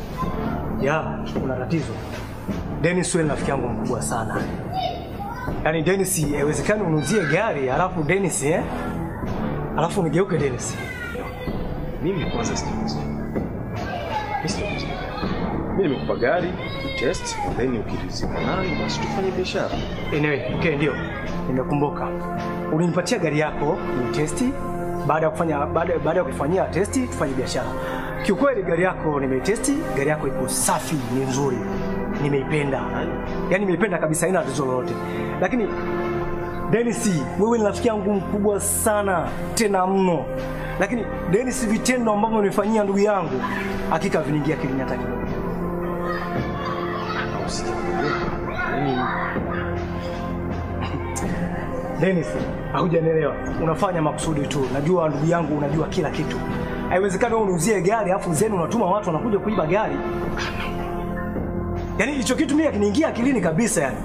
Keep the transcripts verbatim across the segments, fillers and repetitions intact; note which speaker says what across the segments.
Speaker 1: Ya, kuna tatizo. Dennis wewe rafiki yangu mkubwa sana. Yaani Dennis haiwezekani unuzie gari alafu Dennis eh? Alafu unigeuke Dennis.
Speaker 2: Mimi kwanza sijakuza. Mimi nimekupa gari, test, then ukirizika nayo basi tufanye biashara.
Speaker 1: Anyway, okay ndio. Nimekumbuka. Ulinipatia gari yako, ni testi, baada ya kufanya baada baada ya kufanyia testi tufanye biashara. Kiukweli gari yako nimetesti, gari yako iko safi, ni nzuri. Nimeipenda. Yaani nimeipenda kabisa, haina tatizo lolote. Lakini Dennis, wewe ni rafiki yangu mkubwa sana, tena mno. Lakini Dennis, vitendo ambavyo unifanyia ndugu yangu hakika viniingia akilini hata kidogo. Dennis, haujanielewa. Unafanya makusudi tu. Najua ndugu yangu unajua kila kitu. Haiwezekani wewe uniuzie gari afu zenu unatuma watu wanakuja kuiba gari. Yaani hicho kitu mimi kiniingia akilini kabisa yani.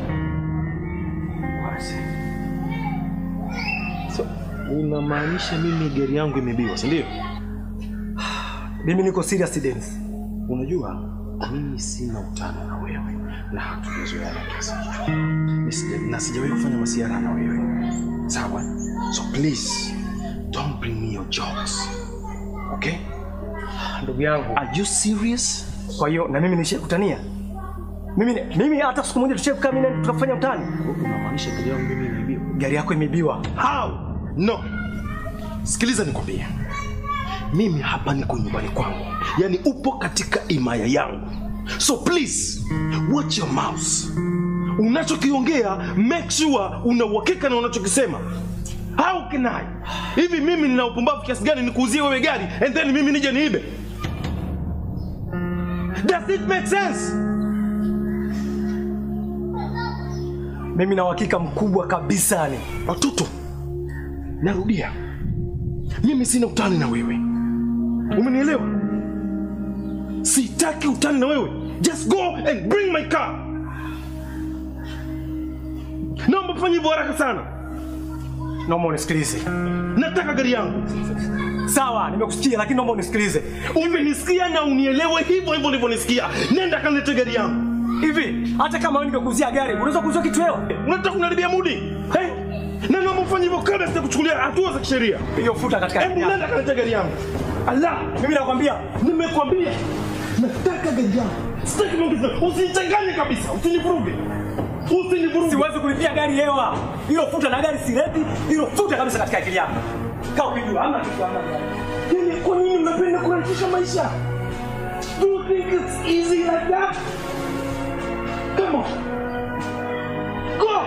Speaker 2: So, unamaanisha mimi gari yangu imebiwa, si ndio?
Speaker 1: Mimi niko serious Dennis.
Speaker 2: Unajua mimi sina utani na wewe na hatujazoeana kiasi hicho. Na sijawahi kufanya masiara na wewe. Sawa? So please don't bring me your jokes. Okay?
Speaker 1: Ndugu yangu,
Speaker 2: are you serious?
Speaker 1: Kwa hiyo na mimi nishakutania. Mimi mimi hata siku moja tucheka mimi na tukafanya utani.
Speaker 2: Unamaanisha gari yangu mimi imeibiwa?
Speaker 1: Gari yako imeibiwa.
Speaker 2: How? No. Sikiliza nikwambie. Mimi hapa niko nyumbani kwangu. Yaani upo katika imaya yangu. So please watch your mouth. Unachokiongea make sure una uhakika na unachokisema. How can I? Hivi mimi nina upumbavu kiasi gani nikuuzie wewe gari and then mimi nije niibe? Does it make sense?
Speaker 1: Mimi na uhakika mkubwa kabisa ni.
Speaker 2: Watoto. Narudia. Mimi sina utani na wewe. Umenielewa? Sitaki utani na wewe. Just go and bring my car. Naomba fanya hivyo haraka sana.
Speaker 1: Naomba unisikilize.
Speaker 2: Nataka gari yangu.
Speaker 1: Sawa, nimekusikia lakini naomba unisikilize.
Speaker 2: Umenisikia na unielewe hivyo hivyo ulivyonisikia. Nenda kanilete gari yangu.
Speaker 1: Hivi, hata kama wewe nimekuzia gari, unaweza kuuzia kitu wewe?
Speaker 2: Unataka kunaribia mudi? Eh? Na naomba ufanye hivyo kabla sitakuchukulia hatua za kisheria.
Speaker 1: Hiyo futa katika
Speaker 2: gari yangu. Nenda kanilete gari yangu. Allah,
Speaker 1: mimi nakwambia,
Speaker 2: nimekwambia. Nataka gari yangu. Sitaki mwongeze. Usinichanganye kabisa. Usinivuruge. Usinivuruge.
Speaker 1: Siwezi kulipia gari hewa. Hiyo futa na gari sileti, hiyo futa kabisa katika akili yako. Kaa ukijua hamna kitu hamna gari.
Speaker 2: Yaani kwa nini unapenda kurahisisha maisha? Do you think it's easy like that? Come on. Go.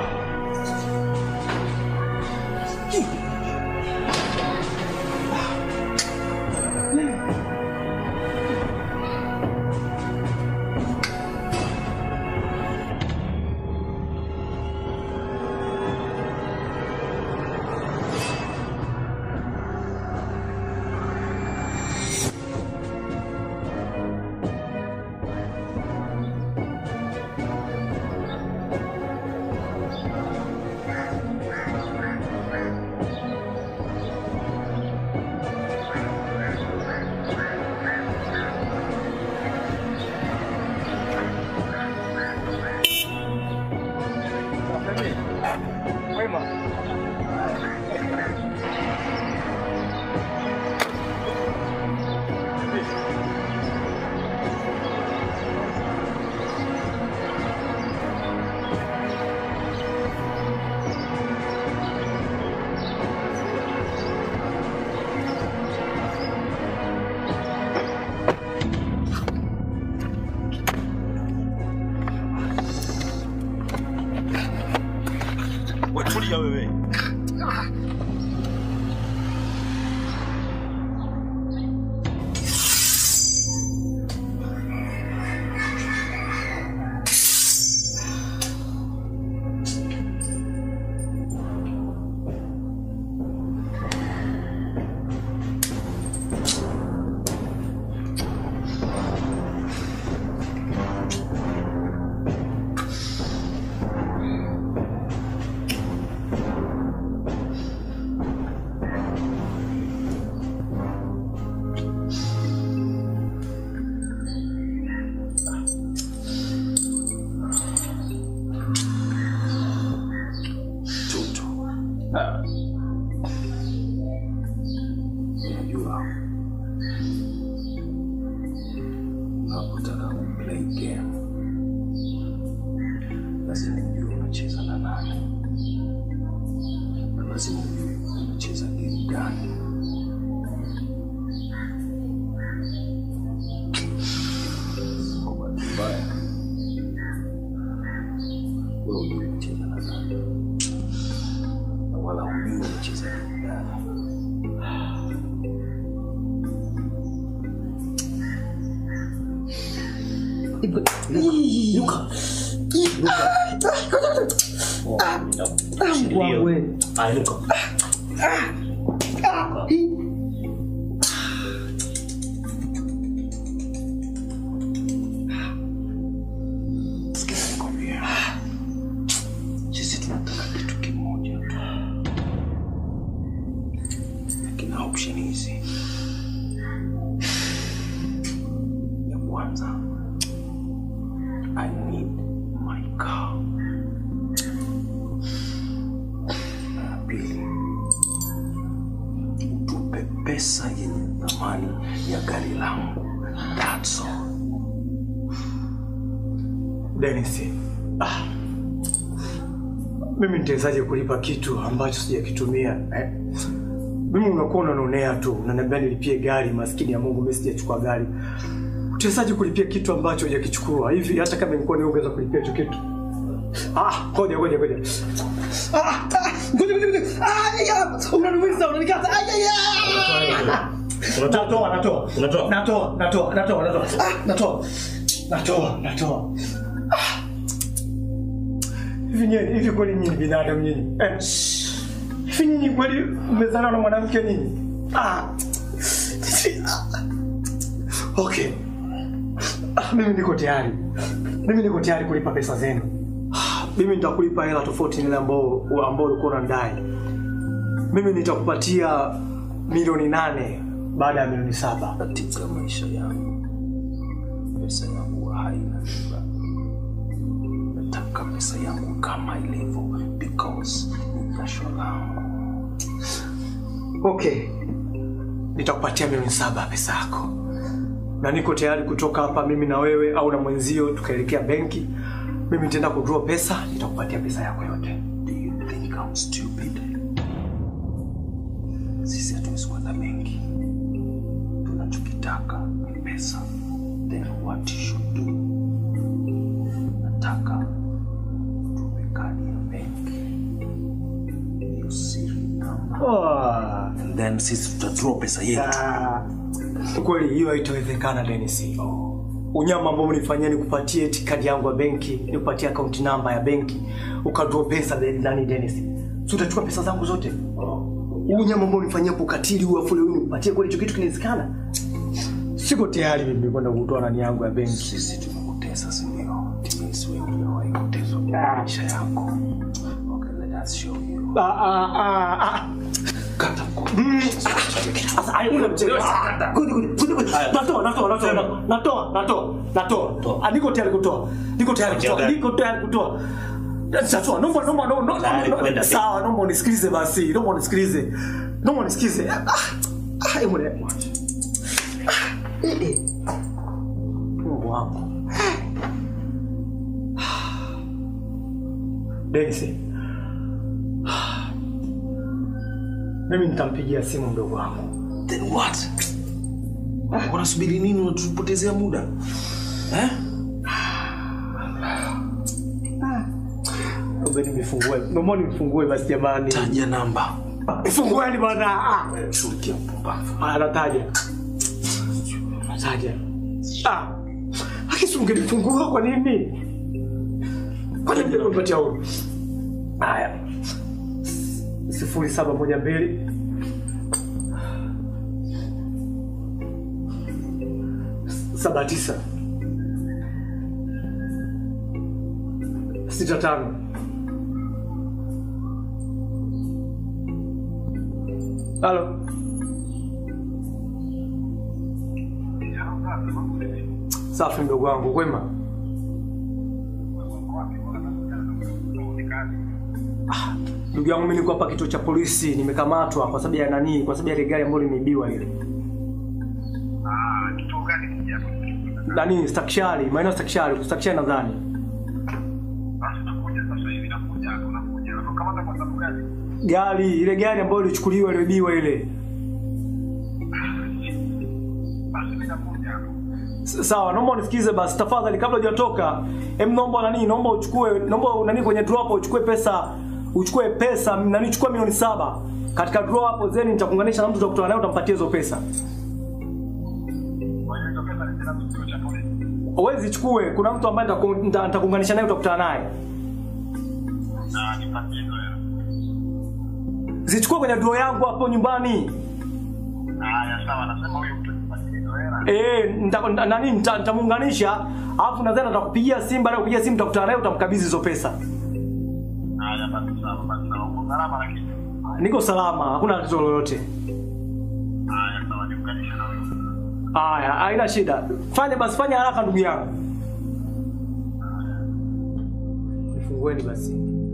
Speaker 2: game. Lazima ujue unacheza na nani. Lazima ujue unacheza game gani. Mbaya. Wewe ujue unacheza na nani. Na wala ujue unacheza game gani. Luka. Luka.
Speaker 1: Wewe.
Speaker 2: Ai Luka. Sikia nikwambia. Sisi tunataka kitu kimoja tu. Lakini option hizi. Ya kwanza, I need my car. Na pili, utupe pesa yenye thamani ya gari langu. That's all.
Speaker 1: Dennis. Ah. Mimi nitawezaje kulipa kitu ambacho sijakitumia? Eh? Mimi unakuwa unanonea tu, unaniambia nilipie gari, maskini ya Mungu mimi sijachukua gari. Utawezaje kulipia kitu ambacho hujakichukua? Hivi hata kama nilikuwa niongeza kulipia hicho kitu. Ah, ngoja ngoja ngoja. Ah, ngoja ngoja ngoja. Ah, ya, unaniweza, unanikata. Ah, ya ya. Unatoa, natoa. Unatoa. Natoa, natoa, natoa, natoa. Ah, natoa. Natoa, natoa. Ah. Hivi nyinyi, hivi kweli nyinyi binadamu nyinyi? Eh. Hivi nyinyi kweli mmezaliwa na mwanamke nyinyi? Ah. Okay. Ah, mimi niko tayari. Mimi niko tayari kulipa pesa zenu. Ah, mimi nitakulipa hela tofauti ile ambao ambao ulikuwa unadai. Mimi nitakupatia milioni nane baada ya milioni saba.
Speaker 2: Katika maisha yangu, pesa yangu haina riba. Nataka pesa yangu kama ilivyo because ni jasho langu.
Speaker 1: Okay. Nitakupatia milioni saba pesa yako. Na niko tayari kutoka hapa mimi na wewe au na mwenzio tukaelekea benki. Mimi nitaenda kudraw pesa, nitakupatia pesa yako yote.
Speaker 2: Do you think I'm stupid? Sisi hatuwezi kwenda benki. Tunachokitaka ni pesa. Then what you should do? Nataka tuwe kadi ya benki. You see number.
Speaker 1: Oh.
Speaker 2: And then sisi tutadraw pesa yetu.
Speaker 1: Ah. Kweli hiyo haitawezekana Dennis. Oh. Unyama ambao mnifanyia ni kupatia eti kadi yangu ya benki, ni kupatia account number ya benki, ukadraw pesa ndani Dennis. Si utachukua pesa zangu zote? Oh. Unyama ambao mnifanyia ukatili huu afu leo ni kupatia kweli hicho kitu kinawezekana? Siko tayari mimi kwenda kutoa nani yangu ya benki.
Speaker 2: Sisi tumekutesa sio? Timisi wewe uliwahi kuteswa kwa maisha yako. Okay, let us show you.
Speaker 1: Ah ah ah ah.
Speaker 2: Kata mkono.
Speaker 1: Sasa ayo unamchelewa sana. Good good good good. Natoa natoa natoa natoa natoa natoa. Ah, niko tayari kutoa. Niko tayari kutoa. Niko tayari kutoa. Sasa naomba naomba naomba sawa, naomba unisikilize basi. Naomba unisikilize. Naomba unisikilize. Ah, ah, hebu leo. Eh eh. Mungu wangu. Dennis. Mimi nitampigia simu mdogo wangu.
Speaker 2: Then what? Unasubiri nini? Unatupotezea muda? Eh?
Speaker 1: Ngoja nifungue. Naomba nifungue basi jamani.
Speaker 2: Taja namba.
Speaker 1: Fungueni bwana. Ah,
Speaker 2: chukia mpumbavu.
Speaker 1: Ah, nataja. Nataja. Ah. Akisunge nifungua kwa nini? Kwa nini unipatia huko? Haya. sifuri saba moja mbili saba tisa sita tano. Halo. Safi ndugu wangu, kwema? Ah, ndugu yangu mimi niko hapa kituo cha polisi, nimekamatwa kwa sababu ya nani? Kwa sababu ya ile gari ambayo limeibiwa ile.
Speaker 3: Ah, kituo gani kija hapo?
Speaker 1: Nani Stakishari, maeneo Stakishari, Stakishari nadhani.
Speaker 3: Basi nakuja sasa hivi nakuja, nakuja. Unakamata kwa sababu gani?
Speaker 1: Gari, ile gari ambayo ilichukuliwa ile biwa ile.
Speaker 3: Basi mimi nakuja hapo.
Speaker 1: Sawa, naomba unisikize basi tafadhali kabla hujatoka. Em naomba nani, naomba uchukue, naomba nani kwenye draw hapo uchukue pesa, uchukue pesa, nani chukua milioni saba. Katika draw hapo zeni nitakuunganisha na mtu utakutana naye utampatia hizo pesa.
Speaker 3: Kwa hiyo hizo pesa ni tena kituo cha polisi.
Speaker 1: Uwezi chukue, kuna mtu ambaye nitakuunganisha naye utakutana naye.
Speaker 3: Na nipatie hizo hela.
Speaker 1: Zichukue kwenye draw yangu hapo nyumbani.
Speaker 3: Haya sawa, nasema huyo mtu nipatie hizo hela.
Speaker 1: Eh, nita nani nitamuunganisha, alafu nadhani atakupigia simu, baada ya kupigia simu utakutana naye utamkabidhi hizo pesa.
Speaker 3: Haya basi sawa, basi sawa. Uko salama lakini.
Speaker 1: Niko salama, hakuna tatizo lolote.
Speaker 3: Haya sawa, niunganishe na wewe.
Speaker 1: Haya, haina shida. Fanya basi, fanya haraka ndugu yangu. Nifungueni basi.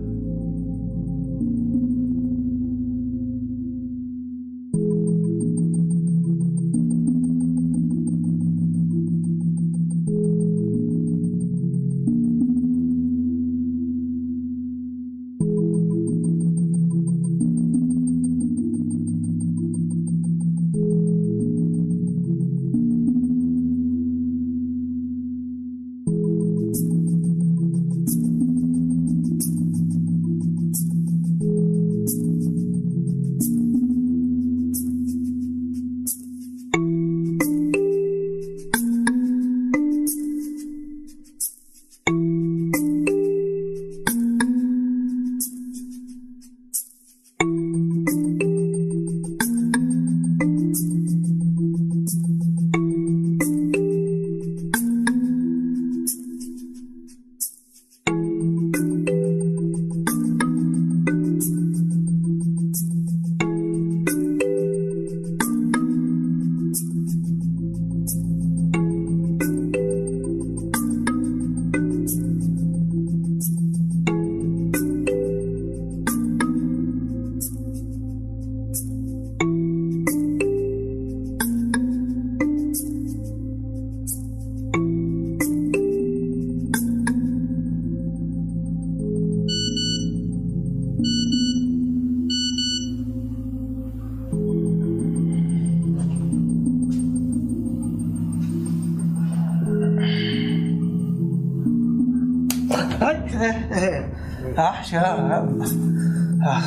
Speaker 4: Ah, siya. Ah.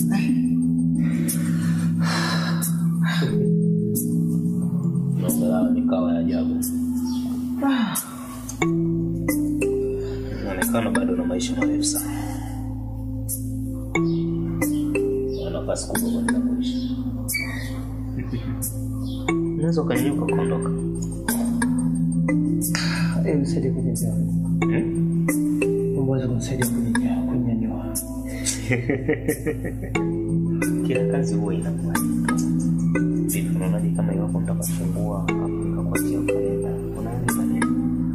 Speaker 5: Mambo nikawa ya ajabu. Inaonekana bado na maisha marefu sana. Wana nafasi kubwa katika kuishi. Unaweza ukanyuka kuondoka.
Speaker 1: Eh, msaidie kunyanyua. Mbona kumsaidia kunyanyua, kunyanyua.
Speaker 5: Kila kazi huwa inakuwa. Vipi unaonaje kama hiyo unataka kufungua hapo kwa hiyo kaenda? Unaona nini?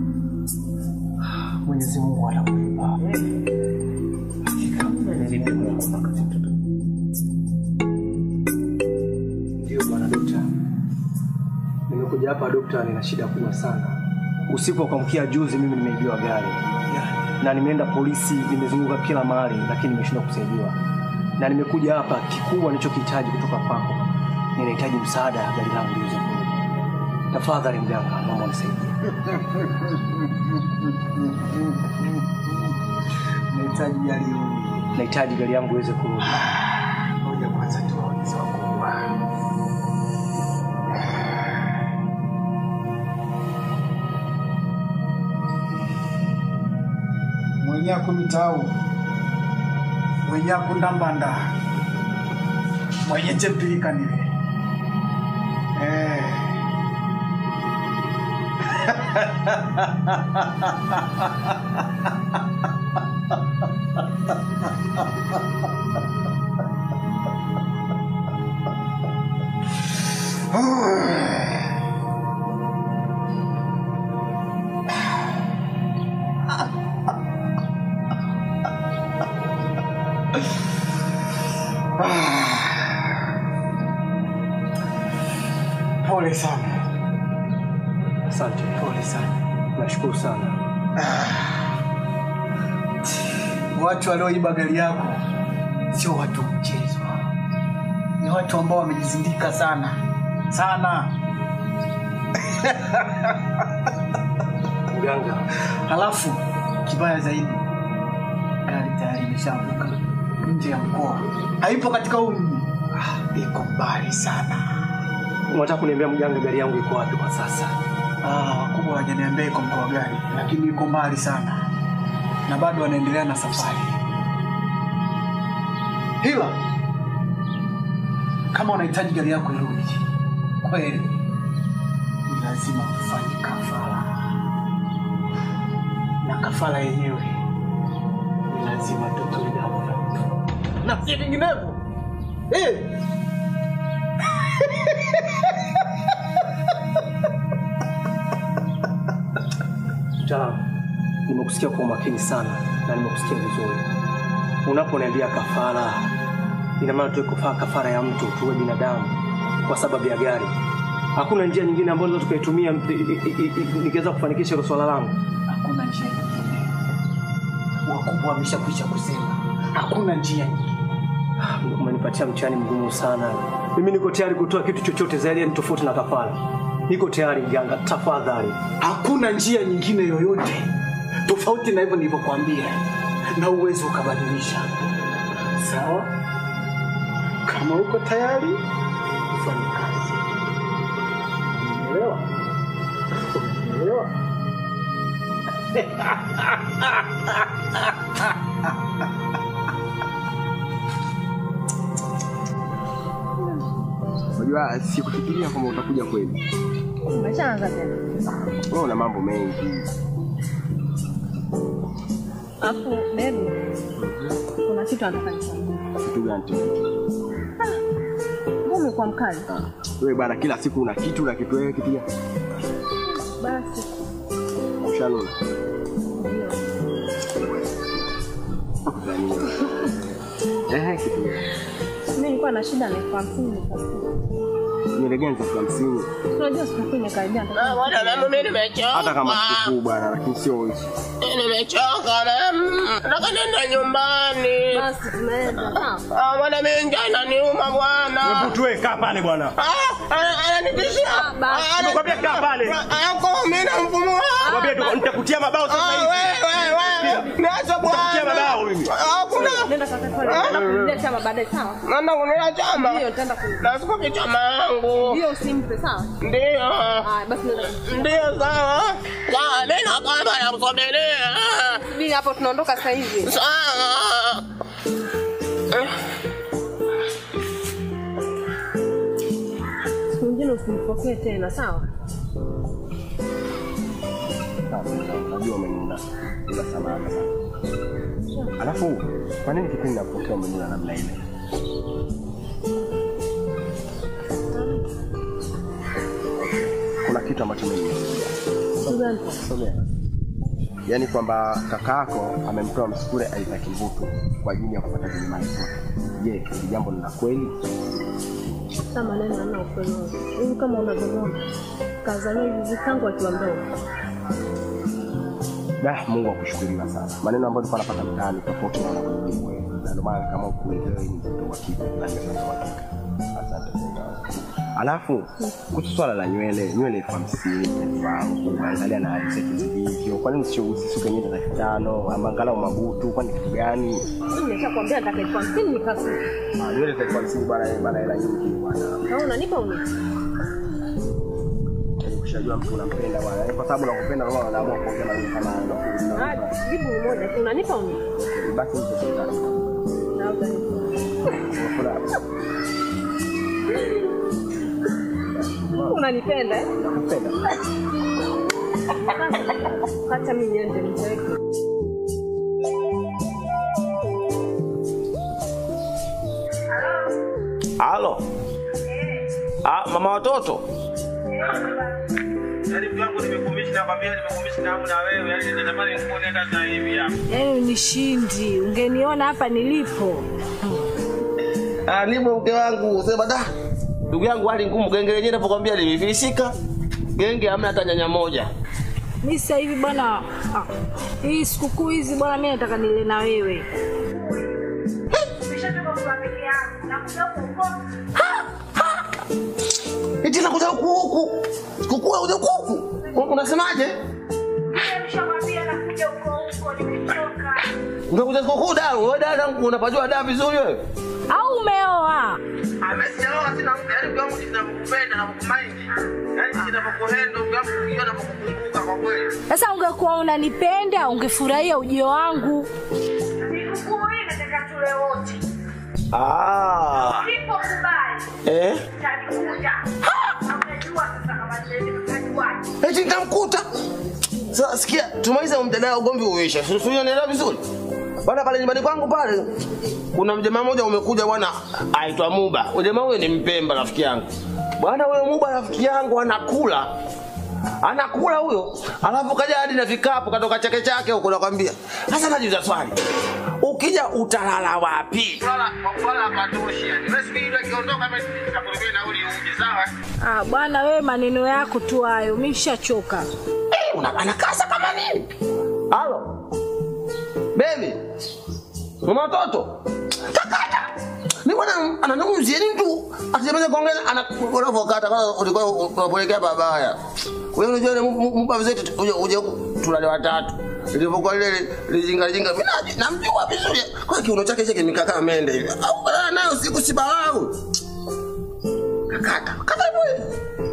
Speaker 1: Mwenyezi Mungu atakulipa.
Speaker 5: Hakika vipi unataka kitu?
Speaker 1: Ndio bwana dokta. Nimekuja hapa dokta, nina shida kubwa sana. Usiku wa kuamkia juzi mimi nimeibiwa gari. Na nimeenda polisi, nimezunguka kila mahali lakini nimeshindwa kusaidiwa. Na nimekuja hapa, kikubwa nilichokihitaji kutoka kwako, ninahitaji msaada gari langu liweze kurudi. Tafadhali mganga, naomba unisaidie.
Speaker 4: Nahitaji gari hili.
Speaker 1: Nahitaji gari yangu iweze kurudi.
Speaker 4: Ngoja kwanza tuwaulize wakubwa. Mwenyako mitau. Mwenyako ndambanda. Mwenye chepilika nile. Eh. Pole sana.
Speaker 1: Asante.
Speaker 4: Pole sana.
Speaker 1: Nashukuru sana.
Speaker 4: Watu walioiba gari yako sio watu mchezo. Ni watu ambao wamejizindika sana. Sana.
Speaker 1: Mganga.
Speaker 4: Halafu kibaya zaidi, gari tayari imeshavuka nje ya mkoa. Haipo katika huu mji. Ah, iko mbali sana.
Speaker 1: Unataka kuniambia mganga gari yangu iko wapi kwa sasa?
Speaker 4: Ah, wakubwa hawajaniambia iko mkoa gani, lakini iko mbali sana. Na bado wanaendelea na safari. Hila, kama unahitaji gari yako irudi, kweli ni lazima ufanye kafara. Na kafara yenyewe ni lazima tutoe damu ya mtu. Na si vinginevyo. Eh!
Speaker 1: Mtaalamu, nimekusikia kwa umakini sana na nimekusikia vizuri. Unaponiambia kafara, ina maana tuwe kufaa kafara ya mtu, tuwe binadamu kwa sababu ya gari. Hakuna njia nyingine ambayo tunaweza tukaitumia nikiweza kufanikisha hilo swala langu.
Speaker 4: Hakuna njia nyingine. Wakubwa wameshakwisha kusema. Hakuna njia nyingine.
Speaker 1: Umenipatia mchani mgumu sana. Mimi niko tayari kutoa kitu chochote zaidi ya tofauti na kafara. Niko tayari mganga, tafadhali.
Speaker 4: Hakuna njia nyingine yoyote tofauti na hivyo nilivyokuambia, na uwezo ukabadilisha. Sawa? Kama uko tayari, ufanye kazi. Umeelewa? Umeelewa?
Speaker 6: Unajua sikufikiria kama utakuja kweli.
Speaker 7: Umeshaanza tena.
Speaker 6: Wewe una mambo mengi.
Speaker 7: Hapo baby. Kuna kitu anafanya.
Speaker 6: Kitu gani?
Speaker 7: Mbona kwa mkali?
Speaker 6: Wewe bana kila siku una kitu na kitu wewe kitu gani?
Speaker 7: Basi.
Speaker 6: Ushanuna. Eh, kitu gani?
Speaker 7: Mimi nilikuwa na shida na elfu hamsini sasa.
Speaker 6: Nilegenza elfu hamsini.
Speaker 7: Unajua siku imekaribia.
Speaker 8: Ah, bwana mama mimi nimechoka.
Speaker 6: Hata kama sikukuu bwana, lakini sio hivi.
Speaker 8: Nimechoka mama. Nataka nenda nyumbani.
Speaker 7: Basi tunaenda.
Speaker 8: Ah, bwana mimi njaa inaniuma bwana.
Speaker 1: Hebu tuwe kaa pale bwana.
Speaker 8: Ah, ananitishia.
Speaker 1: Nimekwambia kaa pale.
Speaker 8: Ako mimi na mfumo wako.
Speaker 1: Nikwambia nitakutia mabao sasa hivi.
Speaker 8: Wewe wewe. Niacha bwana.
Speaker 1: Nitakutia mabao mimi.
Speaker 8: Hakuna.
Speaker 7: Nenda kaka pale. Nenda kulia chama baadaye sawa?
Speaker 8: Nenda kunila chama.
Speaker 7: Ndio nitaenda kulia.
Speaker 8: Lazima chama yangu.
Speaker 7: Ndio usimpe sawa?
Speaker 8: Ndio.
Speaker 7: Ah, basi nenda.
Speaker 8: Ndio sawa. Sawa, mimi na kama nakusogelea.
Speaker 7: Mimi hapo tunaondoka sasa hivi.
Speaker 8: Sawa.
Speaker 7: Mwingine usimpokee tena sawa?
Speaker 6: Najua umenuna. Ila samahani sana. Alafu kwa nini kipindi napokea umenuna namna ile? Kuna kitu ambacho mimi
Speaker 7: Sugani.
Speaker 6: Sogea. Yaani kwamba kakako amemtoa Msukule Isaac Mvutu kwa ajili ya kupata mali zote. Je, hili jambo ni la kweli?
Speaker 7: Sasa maneno yana ukweli. Hivi kama unavyoona kazaliwa hivi tangu akiwa mdogo.
Speaker 6: Dah, Mungu akushukuriwa sana. Maneno ambayo tulikuwa tunapata mtaani tofauti na unavyojua wewe. Ndio maana kama ukuelewa ni mtoto wa kike na ndio mtoto wa kike. Asante sana. Alafu kuhusu swala la nywele, nywele elfu hamsini wangu, angalia na hali zetu zilivyo. Kwa nini sio usisuke nywele za kitano ama angalau mabutu, kwani kitu gani?
Speaker 7: Mimi nishakwambia nataka elfu hamsini nikasi.
Speaker 6: Ah, nywele za elfu hamsini bwana bwana hela nyingi bwana.
Speaker 7: Naona nipa uni.
Speaker 6: Ukishajua mtu unampenda bwana, kwa sababu nakupenda roho anaamua kuongea na wewe kama anakuuliza.
Speaker 7: Ah, jibu ni moja, unanipa uni.
Speaker 6: Basi ndio
Speaker 7: Na utanipa. Unanipenda eh?
Speaker 6: Nakupenda.
Speaker 7: Acha mimi niende nitaweka.
Speaker 9: Halo. Ah, mama watoto.
Speaker 3: Yaani mwanangu nimekumisha nakwambia nimekumisha na na wewe yaani natamani nikuone hata sasa hivi hapa.
Speaker 10: Yaani unishindi, ungeniona hapa nilipo.
Speaker 9: Ah, nipo mke wangu, sema da. Ndugu yangu hali ngumu, kengele yenyewe ninapokuambia limefilisika. Genge hamna hata nyanya moja.
Speaker 10: Mimi sasa hivi bwana, ah, hii sikukuu hizi bwana mimi nataka nile na wewe.
Speaker 8: Nimeshatoka kwa peke yangu na kuja huko.
Speaker 9: Eti nakuja huku huku. Sikukuu unakuja huku. Unasemaje?
Speaker 8: Nimeshamwambia nakuja huko huko, nimechoka.
Speaker 9: Unakuja sikukuu da, wewe dada unapajua da vizuri wewe.
Speaker 10: Au umeoa?
Speaker 9: Amesijaoa sina mke, yaani mke wangu ninakupenda na kukumaindi. Yaani ninapokuhendo mke wangu ukiona nakukumbuka kwa kweli.
Speaker 10: Sasa ungekuwa unanipenda, ungefurahia ujio wangu.
Speaker 8: Sikukuu hii nataka tule wote.
Speaker 9: Ah.
Speaker 8: Sipo kubali.
Speaker 9: Eh?
Speaker 8: Nitakuja. Unajua sasa kama ndio nitajuaje.
Speaker 9: Eti nitamkuta. Sasa sikia, tumalize mjadala ugomvi uisha. Sio unaelewa vizuri? Bwana pale nyumbani kwangu pale kuna mjamaa mmoja umekuja bwana aitwa Muba. Mjamaa huyo ni Mpemba rafiki yangu. Bwana huyo Muba rafiki yangu anakula. Anakula huyo. Alafu kaja hadi na vikapu katoka chake chake huko nakwambia. Sasa najiuliza swali. Ukija utalala wapi? Wala wala katoshi yani. Recipe ile ikiondoka mimi nitakurudia na uli uje sawa?
Speaker 10: Ah bwana wewe maneno yako tu hayo, mimi nishachoka.
Speaker 9: Eh, una anakasa kama nini? Halo. Baby. Mama watoto. Takata. Ni bwana ananunguzia ni mtu. Akisema kuongea anakuona vokata kama ulikuwa unapelekea babaya. Wewe unajua Muba zetu uje tulale watatu. Nilipokuwa ile lijinga lijinga mimi namjua vizuri. Kwa kiuno chake chake nimekaa mende hivi. Au bana nayo siku sibalau. Kakata. Kama hivyo.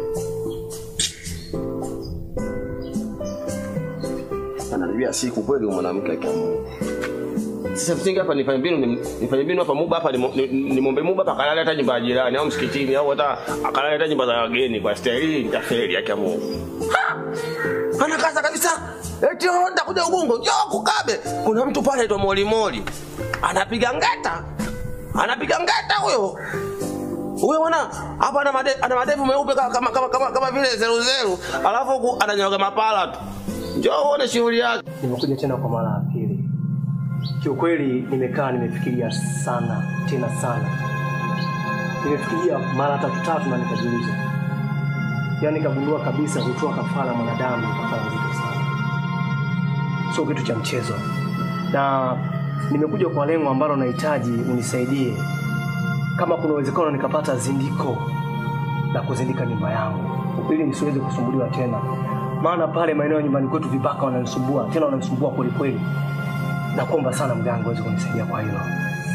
Speaker 9: Analibia siku kweli mwanamke akiamua. Sasa msingi hapa nifanye mbinu nifanye mbinu hapa Muba hapa nimombe Muba hapa kalala hata nyumba ya jirani au msikitini au hata akalala hata nyumba za wageni kwa staili nitafeli yake ya Mungu. Ana kaza kabisa. Eti onda kuja Ubungo, njoo kukabe. Kuna mtu pale anaitwa Moli Moli. Anapiga ngeta. Anapiga ngeta huyo. Huyo bwana hapa ana made, ana madevu meupe kama kama kama, kama, kama vile zero zero. Alafu ananyoga mapala tu. Njoo uone shughuli yake.
Speaker 1: Nimekuja tena kwa mara ya pili. Kiukweli nimekaa nimefikiria sana, tena sana. Nimefikiria mara tatu tatu na nikajiuliza. Yaani nikagundua kabisa kutoa kafara mwanadamu ni kafara nzito sana. Sio kitu cha mchezo. Na nimekuja kwa lengo ambalo nahitaji unisaidie. Kama kuna uwezekano nikapata zindiko la kuzindika nyumba yangu ili nisiweze kusumbuliwa tena. Maana pale maeneo nyumbani kwetu vibaka wananisumbua, tena wananisumbua kweli kweli. Nakuomba sana mganga uweze kunisaidia kwa hilo.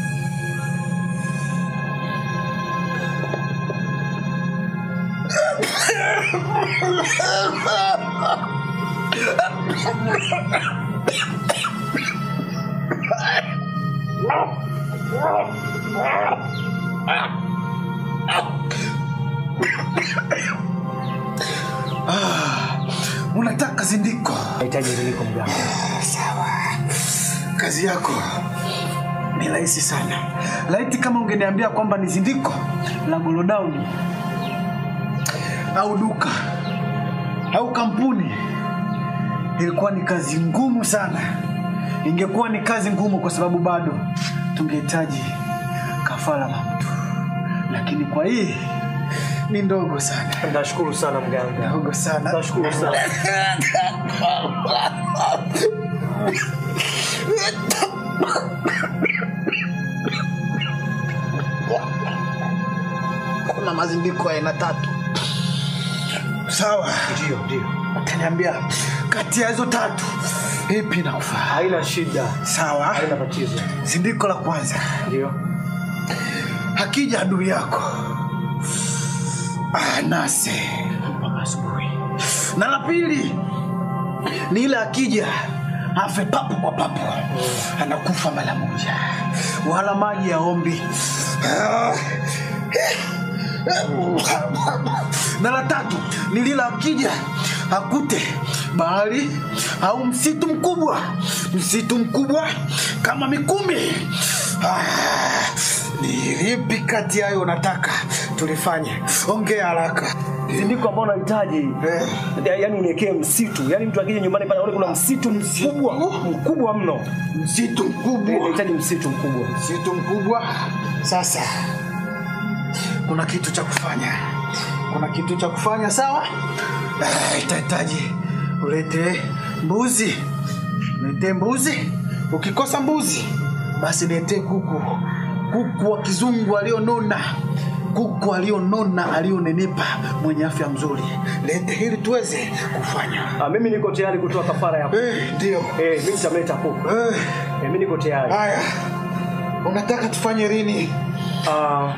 Speaker 4: Unataka zindiko?
Speaker 1: Nahitaji zindiko mganga.
Speaker 4: Sawa. Kazi yako ni rahisi sana. Laiti kama ungeniambia kwamba ni zindiko la Golodown au duka au kampuni, ilikuwa ni kazi ngumu sana. Ingekuwa ni kazi ngumu kwa sababu bado tungehitaji kafara la mtu. Lakini kwa hii ni ndogo sana.
Speaker 1: Nashukuru sana mganga.
Speaker 4: Ndogo sana.
Speaker 1: Nashukuru sana.
Speaker 4: Kuna mazindiko aina tatu. Sawa.
Speaker 1: Ndio, ndio.
Speaker 4: Utaniambia kati ya hizo tatu ipi inakufaa?
Speaker 1: Haina shida.
Speaker 4: Sawa.
Speaker 1: Haina tatizo.
Speaker 4: Zindiko la kwanza.
Speaker 1: Ndio.
Speaker 4: Hakija adui yako anase mpaka asubuhi. Na la pili ni ile akija afe papo kwa papo, anakufa mara moja, wala maji ya ombi. Na la tatu ni lile akija akute bahari au msitu mkubwa, msitu mkubwa kama Mikumi. Ah, ni lipi kati hayo unataka tulifanye? Ongea haraka.
Speaker 1: Zindiko ambao unahitaji eh, yaani uniwekee msitu. Yaani mtu akija nyumbani pale aone kuna msitu mkubwa, mkubwa mno.
Speaker 4: Msitu mkubwa.
Speaker 1: Nahitaji msitu mkubwa.
Speaker 4: Msitu mkubwa. Sasa kuna kitu cha kufanya. kuna kitu cha kufanya sawa? Eh, itahitaji ulete mbuzi. Lete mbuzi. Ukikosa mbuzi, basi lete kuku. Kuku wa kizungu alionona. Kuku alionona, alionenepa, mwenye afya mzuri. Lete hili tuweze kufanya.
Speaker 1: Ah, mimi niko tayari kutoa kafara yako.
Speaker 4: Eh, ndio.
Speaker 1: Eh, mimi nitamleta kuku.
Speaker 4: Eh,
Speaker 1: eh mimi niko tayari.
Speaker 4: Haya. Unataka tufanye nini?
Speaker 1: Ah.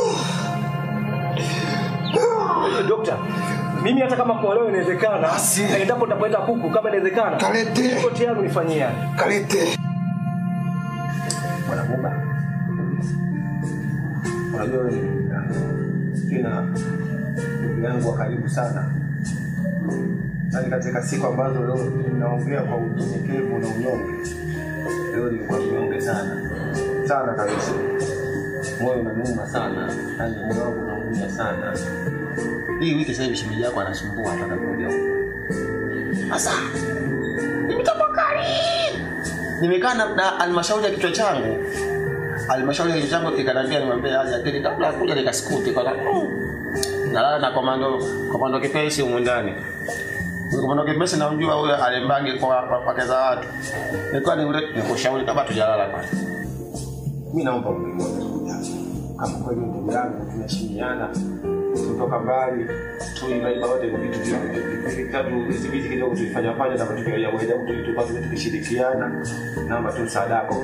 Speaker 1: Dokta, mimi hata kama kwa leo inawezekana, endapo nitakwenda kuku kama inawezekana.
Speaker 4: Kalete.
Speaker 1: Niko tayari unifanyia.
Speaker 4: Kalete.
Speaker 6: Bwana Buba. Unajua wewe kina ndugu yangu wa karibu sana. Hadi katika siku ambazo leo ninaongea kwa unyenyekevu na unyonge. Leo nilikuwa mnyonge sana. Sana kabisa. Moyo unaniuma sana. Yaani moyo wangu unaumia sana. Hii wiki sasa hivi shemeji yako anasumbua hata kuja huko. Sasa nimetafakari. Nimekaa na halmashauri ya kichwa changu. Halmashauri ya kichwa changu ikaniambia nimwambie aje lakini kabla ya kuja nikasikuti kwa nalala na komando komando kipesi huko ndani. Komando kipesi na unjua huyo alembange kwa pake za watu. Nilikuwa ni nikushauri kama tujalala pale. Mimi naomba mmoja. Kama kweli ndugu yangu tunashiriana kutoka mbali tuimaiba wote kwa vitu vyote vitatu hizi kidogo tulifanya fanya na matukio ya moja mtu tupate tukishirikiana naomba tu msaada wako.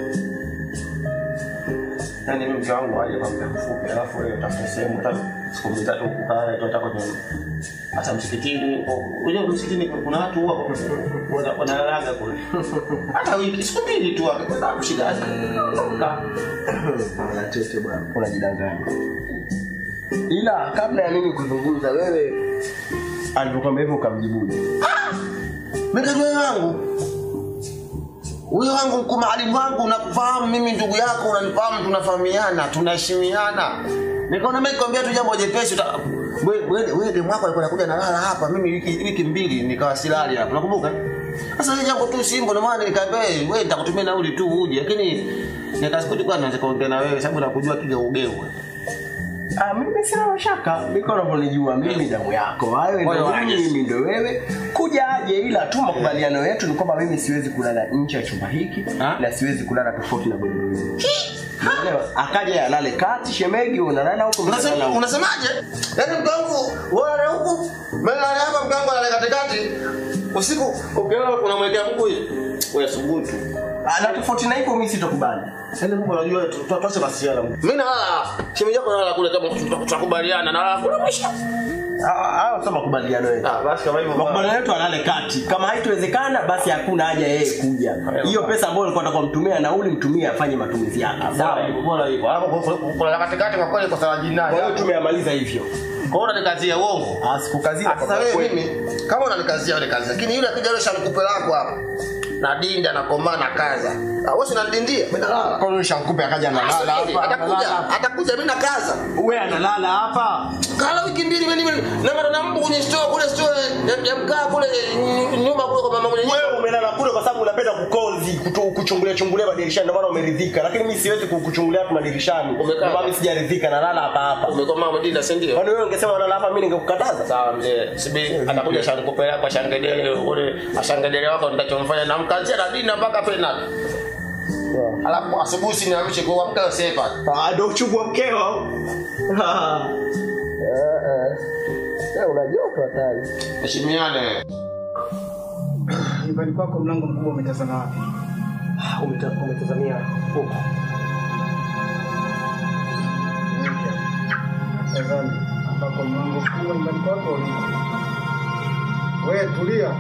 Speaker 6: Yaani mimi mke wangu aje kwa muda mfupi alafu wewe utafuta sehemu tatu siku mitatu kukaa tunataka tu hata msikitini unajua msikitini kuna watu huwa wanalalaga kule hata wiki siku mbili tu hapo kwa kushida hata na tete bwana unajidanganya. Ila kabla ya mimi kuzungumza wewe alipokuambia hivyo ukamjibuje?
Speaker 9: Ah! Mekajua wangu. Wewe wangu kwa maalimu wangu unakufahamu mimi ndugu yako unanifahamu tunafahamiana tunaheshimiana. Nikaona mimi nikwambia tu jambo jepesi wewe wewe wewe demu wako alikuwa anakuja nalala hapa mimi wiki wiki mbili nikawa silali hapa. Unakumbuka? Sasa ile jambo tu simbo na maana nikaambia wewe nitakutumia nauli tu uje lakini nikasikuti kwa naanza kuongea na wewe sababu nakujua kija ugeu.
Speaker 6: Ah mimi sina mashaka. Niko unavyonijua mimi damu yako. Wewe ndio mimi ndio wewe. Kuja aje ila tu makubaliano yetu ni kwamba mimi siwezi kulala nje ya chumba hiki na siwezi kulala tofauti na godoro hili. Unaelewa? Akaja alale kati shemegi unalala huko
Speaker 9: unasema unasemaje? Yaani mkangu wewe huko melala hapa mkangu analala katikati usiku ukiona unamwekea mguu wewe subutu.
Speaker 6: Na tofauti na hivyo mimi sitakubali.
Speaker 9: Yaani Mungu anajua tuache masiala. Mimi nalala. Shemeji yako nalala kule kama tutakubaliana nalala kule mwisho.
Speaker 6: Ah, sio makubaliano yetu.
Speaker 9: Ah, basi kama hivyo
Speaker 6: makubaliano yetu alale kati. Kama haitowezekana basi hakuna haja yeye kuja. Hiyo pesa ambayo alikuwa anataka kumtumia nauli mtumie afanye matumizi yake.
Speaker 9: Sawa, bora hivyo. Hapo kuna katikati kwa kweli kwa sababu jinai.
Speaker 6: Kwa hiyo tumeamaliza hivyo.
Speaker 9: Kwa hiyo unanikazia uongo.
Speaker 6: Ah, sikukazia
Speaker 9: kwa kweli. Mimi kama unanikazia ile kazi lakini yule akija yule shamkupe lako hapo. Na dinda na komana kaza. Ah wewe unadindia mimi nalala.
Speaker 6: Kwa nini shankupe akaja analala hapa?
Speaker 9: Atakuja, atakuja mimi na kaza.
Speaker 6: Wewe analala hapa.
Speaker 9: Kala wiki mbili mimi na mara na mbu kwenye store kule store ya mkaa kule nyuma kule kwa mama mwenye.
Speaker 6: Wewe umelala kule kwa sababu unapenda kukozi, kuchungulia chungulia madirishani ndio maana umeridhika. Lakini mimi siwezi kukuchungulia tu madirishani. Ndio mimi sijaridhika nalala hapa hapa.
Speaker 9: Umekoma umedinda si ndio?
Speaker 6: Kwani wewe ungesema unalala hapa mimi ningekukataza?
Speaker 9: Sawa mzee. Sibi atakuja shankupeleka kwa shangedele ule ashangedele wako nitachomfanya na mkazia na dinda mpaka penalty. Yeah. Alafu asubuhi siniamshe kwa mkeo sepa.
Speaker 6: Ah ndio uchungu wa mkeo. Eh eh. Sasa unajoto hatari.
Speaker 9: Heshimiane.
Speaker 4: Nyumbani kwako mlango mkubwa umetazama wapi?
Speaker 1: Umetazamia huko.
Speaker 4: Tazama ambapo mlango mkubwa nyumbani kwako. Wewe tulia.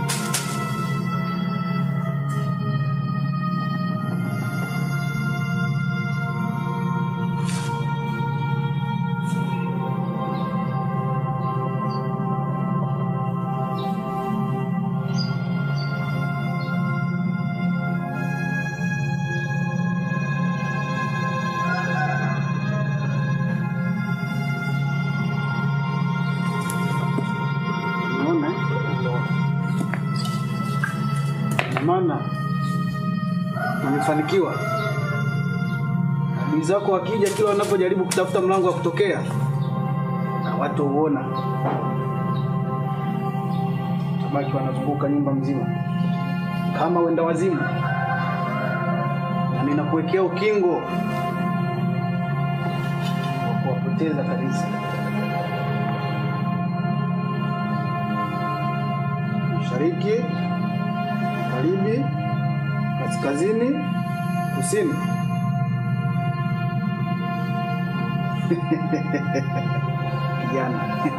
Speaker 4: Maana umefanikiwa. Adui zako wakija kila wanapojaribu kutafuta mlango wa kutokea watu uona. Tabaki wanazunguka nyumba mzima kama wenda wazimu. Na ninakuwekea ukingo wa kuwapoteza kabisa. Mashariki, magharibi, kaskazini, kusini. Kijana.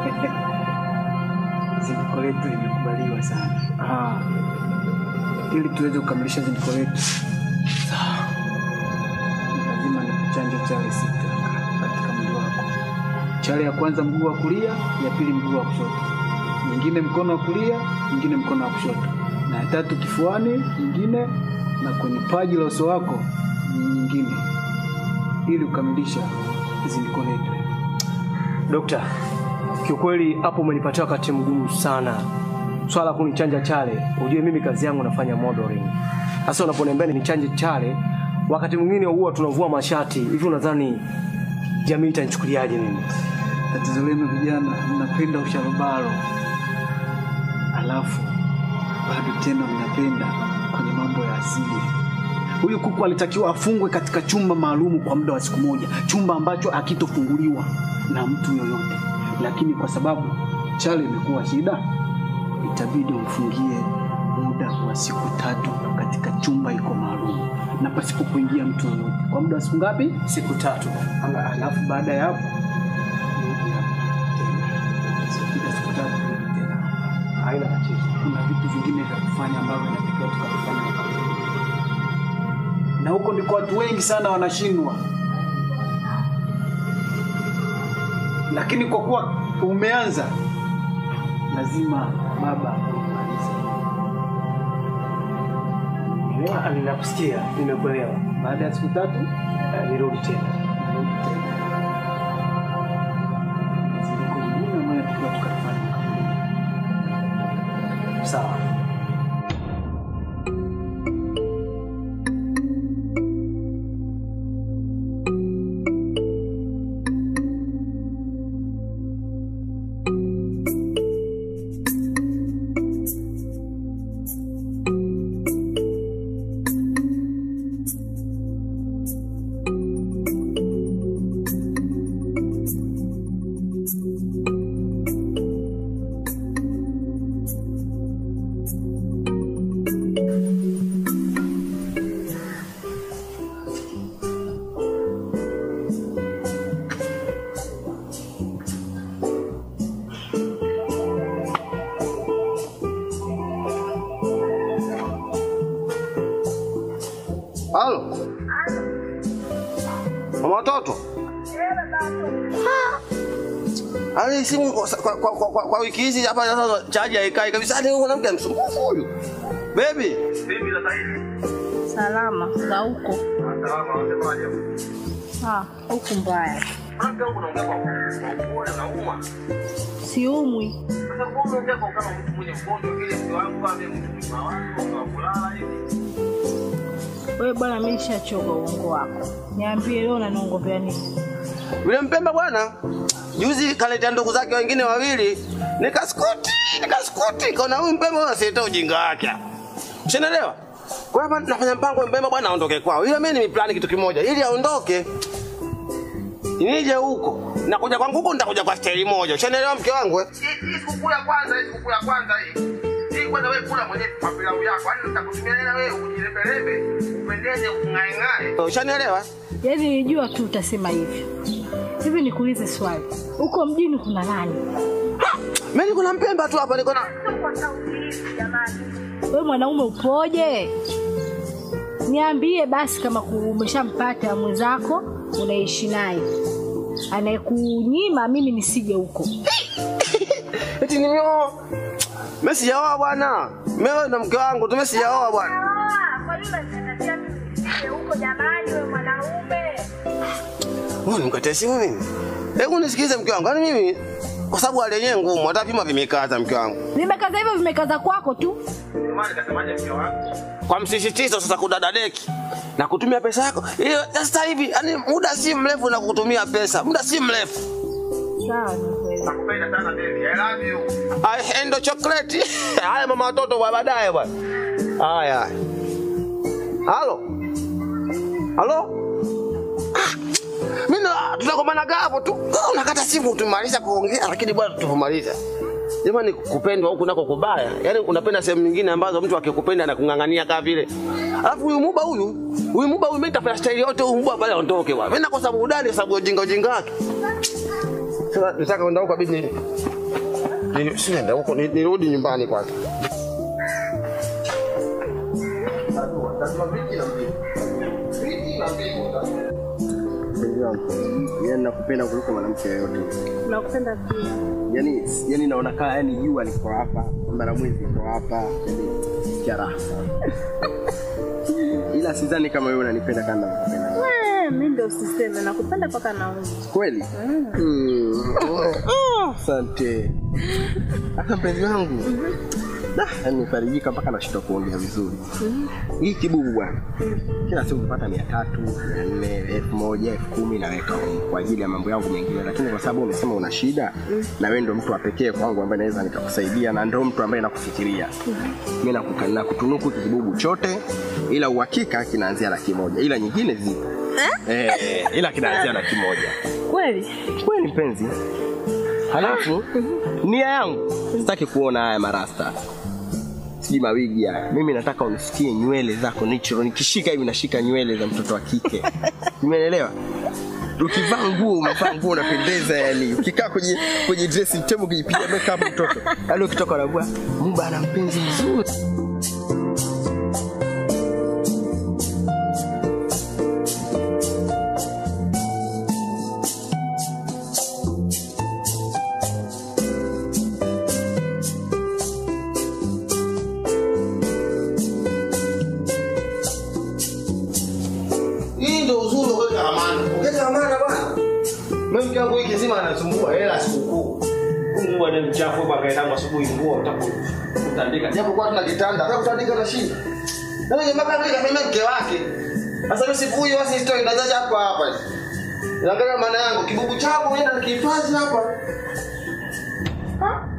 Speaker 4: Zindiko letu limekubaliwa sana. Ah. Ili tuweze kukamilisha zindiko letu. Sawa. Lazima nikuchanje chale sita katika mwili wako. Chale ya kwanza mguu wa kulia, ya pili mguu wa kushoto. Nyingine mkono wa kulia, nyingine mkono wa kushoto. Na ya tatu kifuani, nyingine na kwenye paji la uso wako, nyingine. Ili kukamilisha zindiko letu.
Speaker 1: Dokta, kiukweli hapo umenipatia wakati mgumu sana. Swala kunichanja chale, ujue mimi kazi yangu nafanya modeling. Sasa unaponiambia nichanje chale, wakati mwingine huwa tunavua mashati. Hivi unadhani jamii itanichukuliaje mimi?
Speaker 4: Tatizo lenu vijana, mnapenda usharobaro. Alafu bado tena mnapenda kwenye mambo ya asili. Huyu kuku alitakiwa afungwe katika chumba maalumu kwa muda wa siku moja, chumba ambacho hakitofunguliwa na mtu yoyote. Lakini kwa sababu chale imekuwa shida, itabidi umfungie muda wa siku tatu katika chumba iko maalumu na pasipo kuingia mtu yoyote. Kwa muda wa siku ngapi? Siku tatu. Alafu baada ya hapo siku tatu tena. Haina tatizo. Kuna vitu vingine vya kufanya ambavyo inatakiwa tukafanya. Na huko ndiko watu wengi sana wanashindwa. Lakini kwa kuwa umeanza, lazima baba umalize.
Speaker 1: Nimewa ninakusikia, nimekuelewa.
Speaker 4: Baada ya siku tatu
Speaker 1: nirudi tena.
Speaker 4: Nirudi tena. Ziko nyingine ambayo tukua tukafanya.
Speaker 1: Sawa.
Speaker 9: Halo. Mama watoto. Ali simu kwa kwa kwa, kwa, kwa wiki hizi hapa sasa chaji haikai kabisa. Ni mwanamke msumbufu huyu. Baby.
Speaker 3: Baby za sahihi.
Speaker 10: Salama, za huko.
Speaker 3: Salama, unasemaje?
Speaker 10: Ah, huko mbaya.
Speaker 3: Hata huko unaongea kwa upole na uma.
Speaker 10: Siumwi.
Speaker 3: Sasa kwa unaongea kwa kama mtu mwenye mgonjwa vile mtu wangu kama mtu mawazo wa kulala hivi.
Speaker 10: Wewe bwana mimi nishachoka uongo wako. Niambie leo unaniongombea nini?
Speaker 9: Yule Mpemba bwana juzi kaleta ndugu zake wengine wawili, nikaskuti, nikaskuti kaona huyu Mpemba anaseta ujinga wake. Unaelewa? Kwa hapa nafanya mpango Mpemba bwana aondoke kwao. Ile mimi nimeplani kitu kimoja ili aondoke. Nije huko. Na kuja kwangu huko nitakuja kwa staili moja. Unaelewa mke wangu eh?
Speaker 3: Hii sikukuu ya kwanza, hii sikukuu ya kwanza hii. Hii kwanza wewe kula mwenyewe kwa pilau yako. Yaani nitakutumia hela wewe ujilepelebe, upendeze ungaengae.
Speaker 9: Unaelewa?
Speaker 10: Yaani nilijua tu utasema hivi. Hivi nikuulize swali. Huko mjini kuna nani?
Speaker 9: Mimi kuna Mpemba tu hapa niko na.
Speaker 10: Wewe mwanaume upoje? Niambie basi kama umeshampata mwenzako unaishi naye. Anayekunyima mimi nisije huko.
Speaker 9: Eti nimeo. Mimi sijaoa bwana. Mimi na mke wangu tu mimi sijaoa bwana.
Speaker 11: Kwa nini unataka mimi nisije huko jamani wewe mwanaume?
Speaker 9: Wewe unikataa simu mimi? Hebu nisikilize mke wangu. Yaani mimi kwa sababu hali yenyewe ngumu, hata vima vimekaza mke wangu.
Speaker 10: Vimekaza hivyo vimekaza kwako tu.
Speaker 3: Jamani kasemaje mke wangu?
Speaker 9: Kwa msisitizo sasa kudadadeki na kutumia pesa yako. Hiyo sasa hivi yani muda si mrefu na kukutumia pesa. Muda si mrefu.
Speaker 10: Sawa,
Speaker 3: Nakupenda sana baby. I love you.
Speaker 9: I endo chocolate. Haya mama watoto wa baadaye bwana. Haya. Halo. Halo? Mimi tunakomana hapo tu. Unakata simu tumaliza kuongea lakini bwana tuvumaliza. Jamani kupendwa huku nako kubaya. Yaani unapenda sehemu nyingine ambazo mtu akikupenda anakungangania kama vile. Alafu huyu muba huyu, huyu muba huyu mimi nitafanya style yote huyu muba pale aondoke bwana. Mimi nakosa burudani kwa sababu ujinga ujinga wake. Sasa nataka kwenda huko bidi ni sienda huko nirudi nyumbani kwanza.
Speaker 6: Yaani nakupenda kuliko mwanamke yoyote.
Speaker 7: Nakupenda pia.
Speaker 6: Yaani yaani naona kama yani jua liko hapa, mara mwezi liko hapa, yaani jaraha. Ila sidhani kama wewe unanipenda kama nakupenda.
Speaker 7: Wewe mimi ndio usiseme nakupenda paka naumwa.
Speaker 6: Kweli? Mm. Asante. Aka mpenzi wangu. Da, yani farijika mpaka nashindwa kuongea vizuri. Hii kibubu bwana. Kila siku kupata mia tatu, mia nne, elfu moja, elfu kumi naweka kwa ajili ya mambo yangu mengine, lakini kwa sababu umesema una shida na wewe ndio mtu wa pekee kwangu ambaye naweza nikakusaidia na ndio mtu ambaye nakufikiria. Mimi nakukana kutunuku kibubu chote ila uhakika kinaanzia laki moja ila nyingine zipo. Eh, eh ila kinaanzia laki moja.
Speaker 7: Kweli?
Speaker 6: Kweli mpenzi. Halafu nia yangu sitaki kuona haya marasta. Siji mawigi ya. Mimi nataka unisikie nywele zako natural. Nikishika hivi nashika nywele za mtoto wa kike. Umeelewa? Ukivaa nguo umevaa nguo unapendeza yani. Ukikaa kwenye kwenye dressing table ukipiga makeup mtoto. Yaani ukitoka na bwana, Muba ana mpenzi mzuri.
Speaker 9: Mimi yangu hiki zima anasumbua hela sikukuu. Mungu bwana mchafu baka ina asubuhi nguo utakutandika. Japo kwa tuna kitanda, hata kutandika na shida. Na yeye mpaka vile kama mke wake. Sasa mimi siku hiyo wasi story ndazaja hapa hapa. Naangalia maana yangu kibubu chako unaenda nikihifadhi hapa. Ha?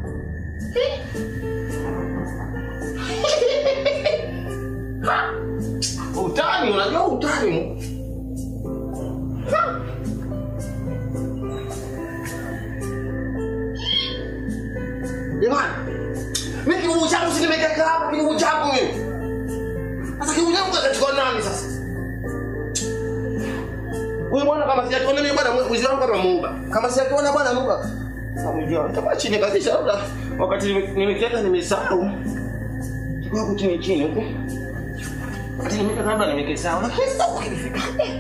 Speaker 9: Utani unajua utani. Ha? Jamani, mimi kibubu changu si nimekeka hapa kibubu changu mimi. Sasa kibubu changu kachukua nani sasa? Wewe bwana kama sijakiona mimi bwana mwizi wangu kama Muba. Kama sijakiona bwana Muba. Sasa unajua kama chini kabisa labda wakati nimekeka nimesahau. Kwa huko chini chini huko. Wakati nimekeka labda nimekesahau. Lakini sasa ukifika.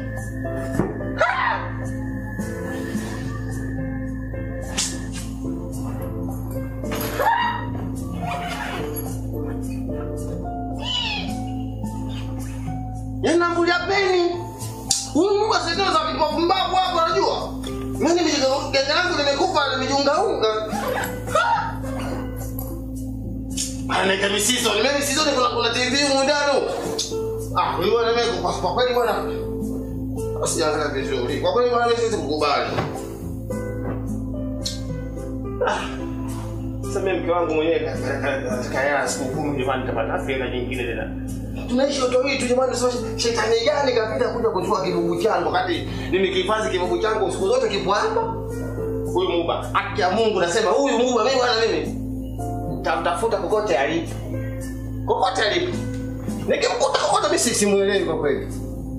Speaker 9: Yana mbulia peni. Huyu Muba sasa za vipumbavu hapo unajua. Mimi nimejiganga langu nimekufa nimejiunga unga. Ana kama misizo, ni mimi misizo kuna kuna T V mundano. Ah, wewe bwana mimi kwa kwa kweli bwana. Asiangalia vizuri. Kwa kweli bwana mimi siwezi kukubali. Ah. Sasa mimi mke wangu mwenyewe kaya siku kumi jamani nitapata fedha nyingine tena. Tunaishi watu wetu jamani sasa shetani gani kapita kuja kuchukua kibubu changu wakati nimekihifadhi kibubu changu siku zote kipo hapa. Huyu Muba, haki ya Mungu nasema huyu Muba mimi bwana mimi nitamtafuta kokote alipo. Kokote alipo. Nikimkuta kokote mimi simuelewi kwa kweli.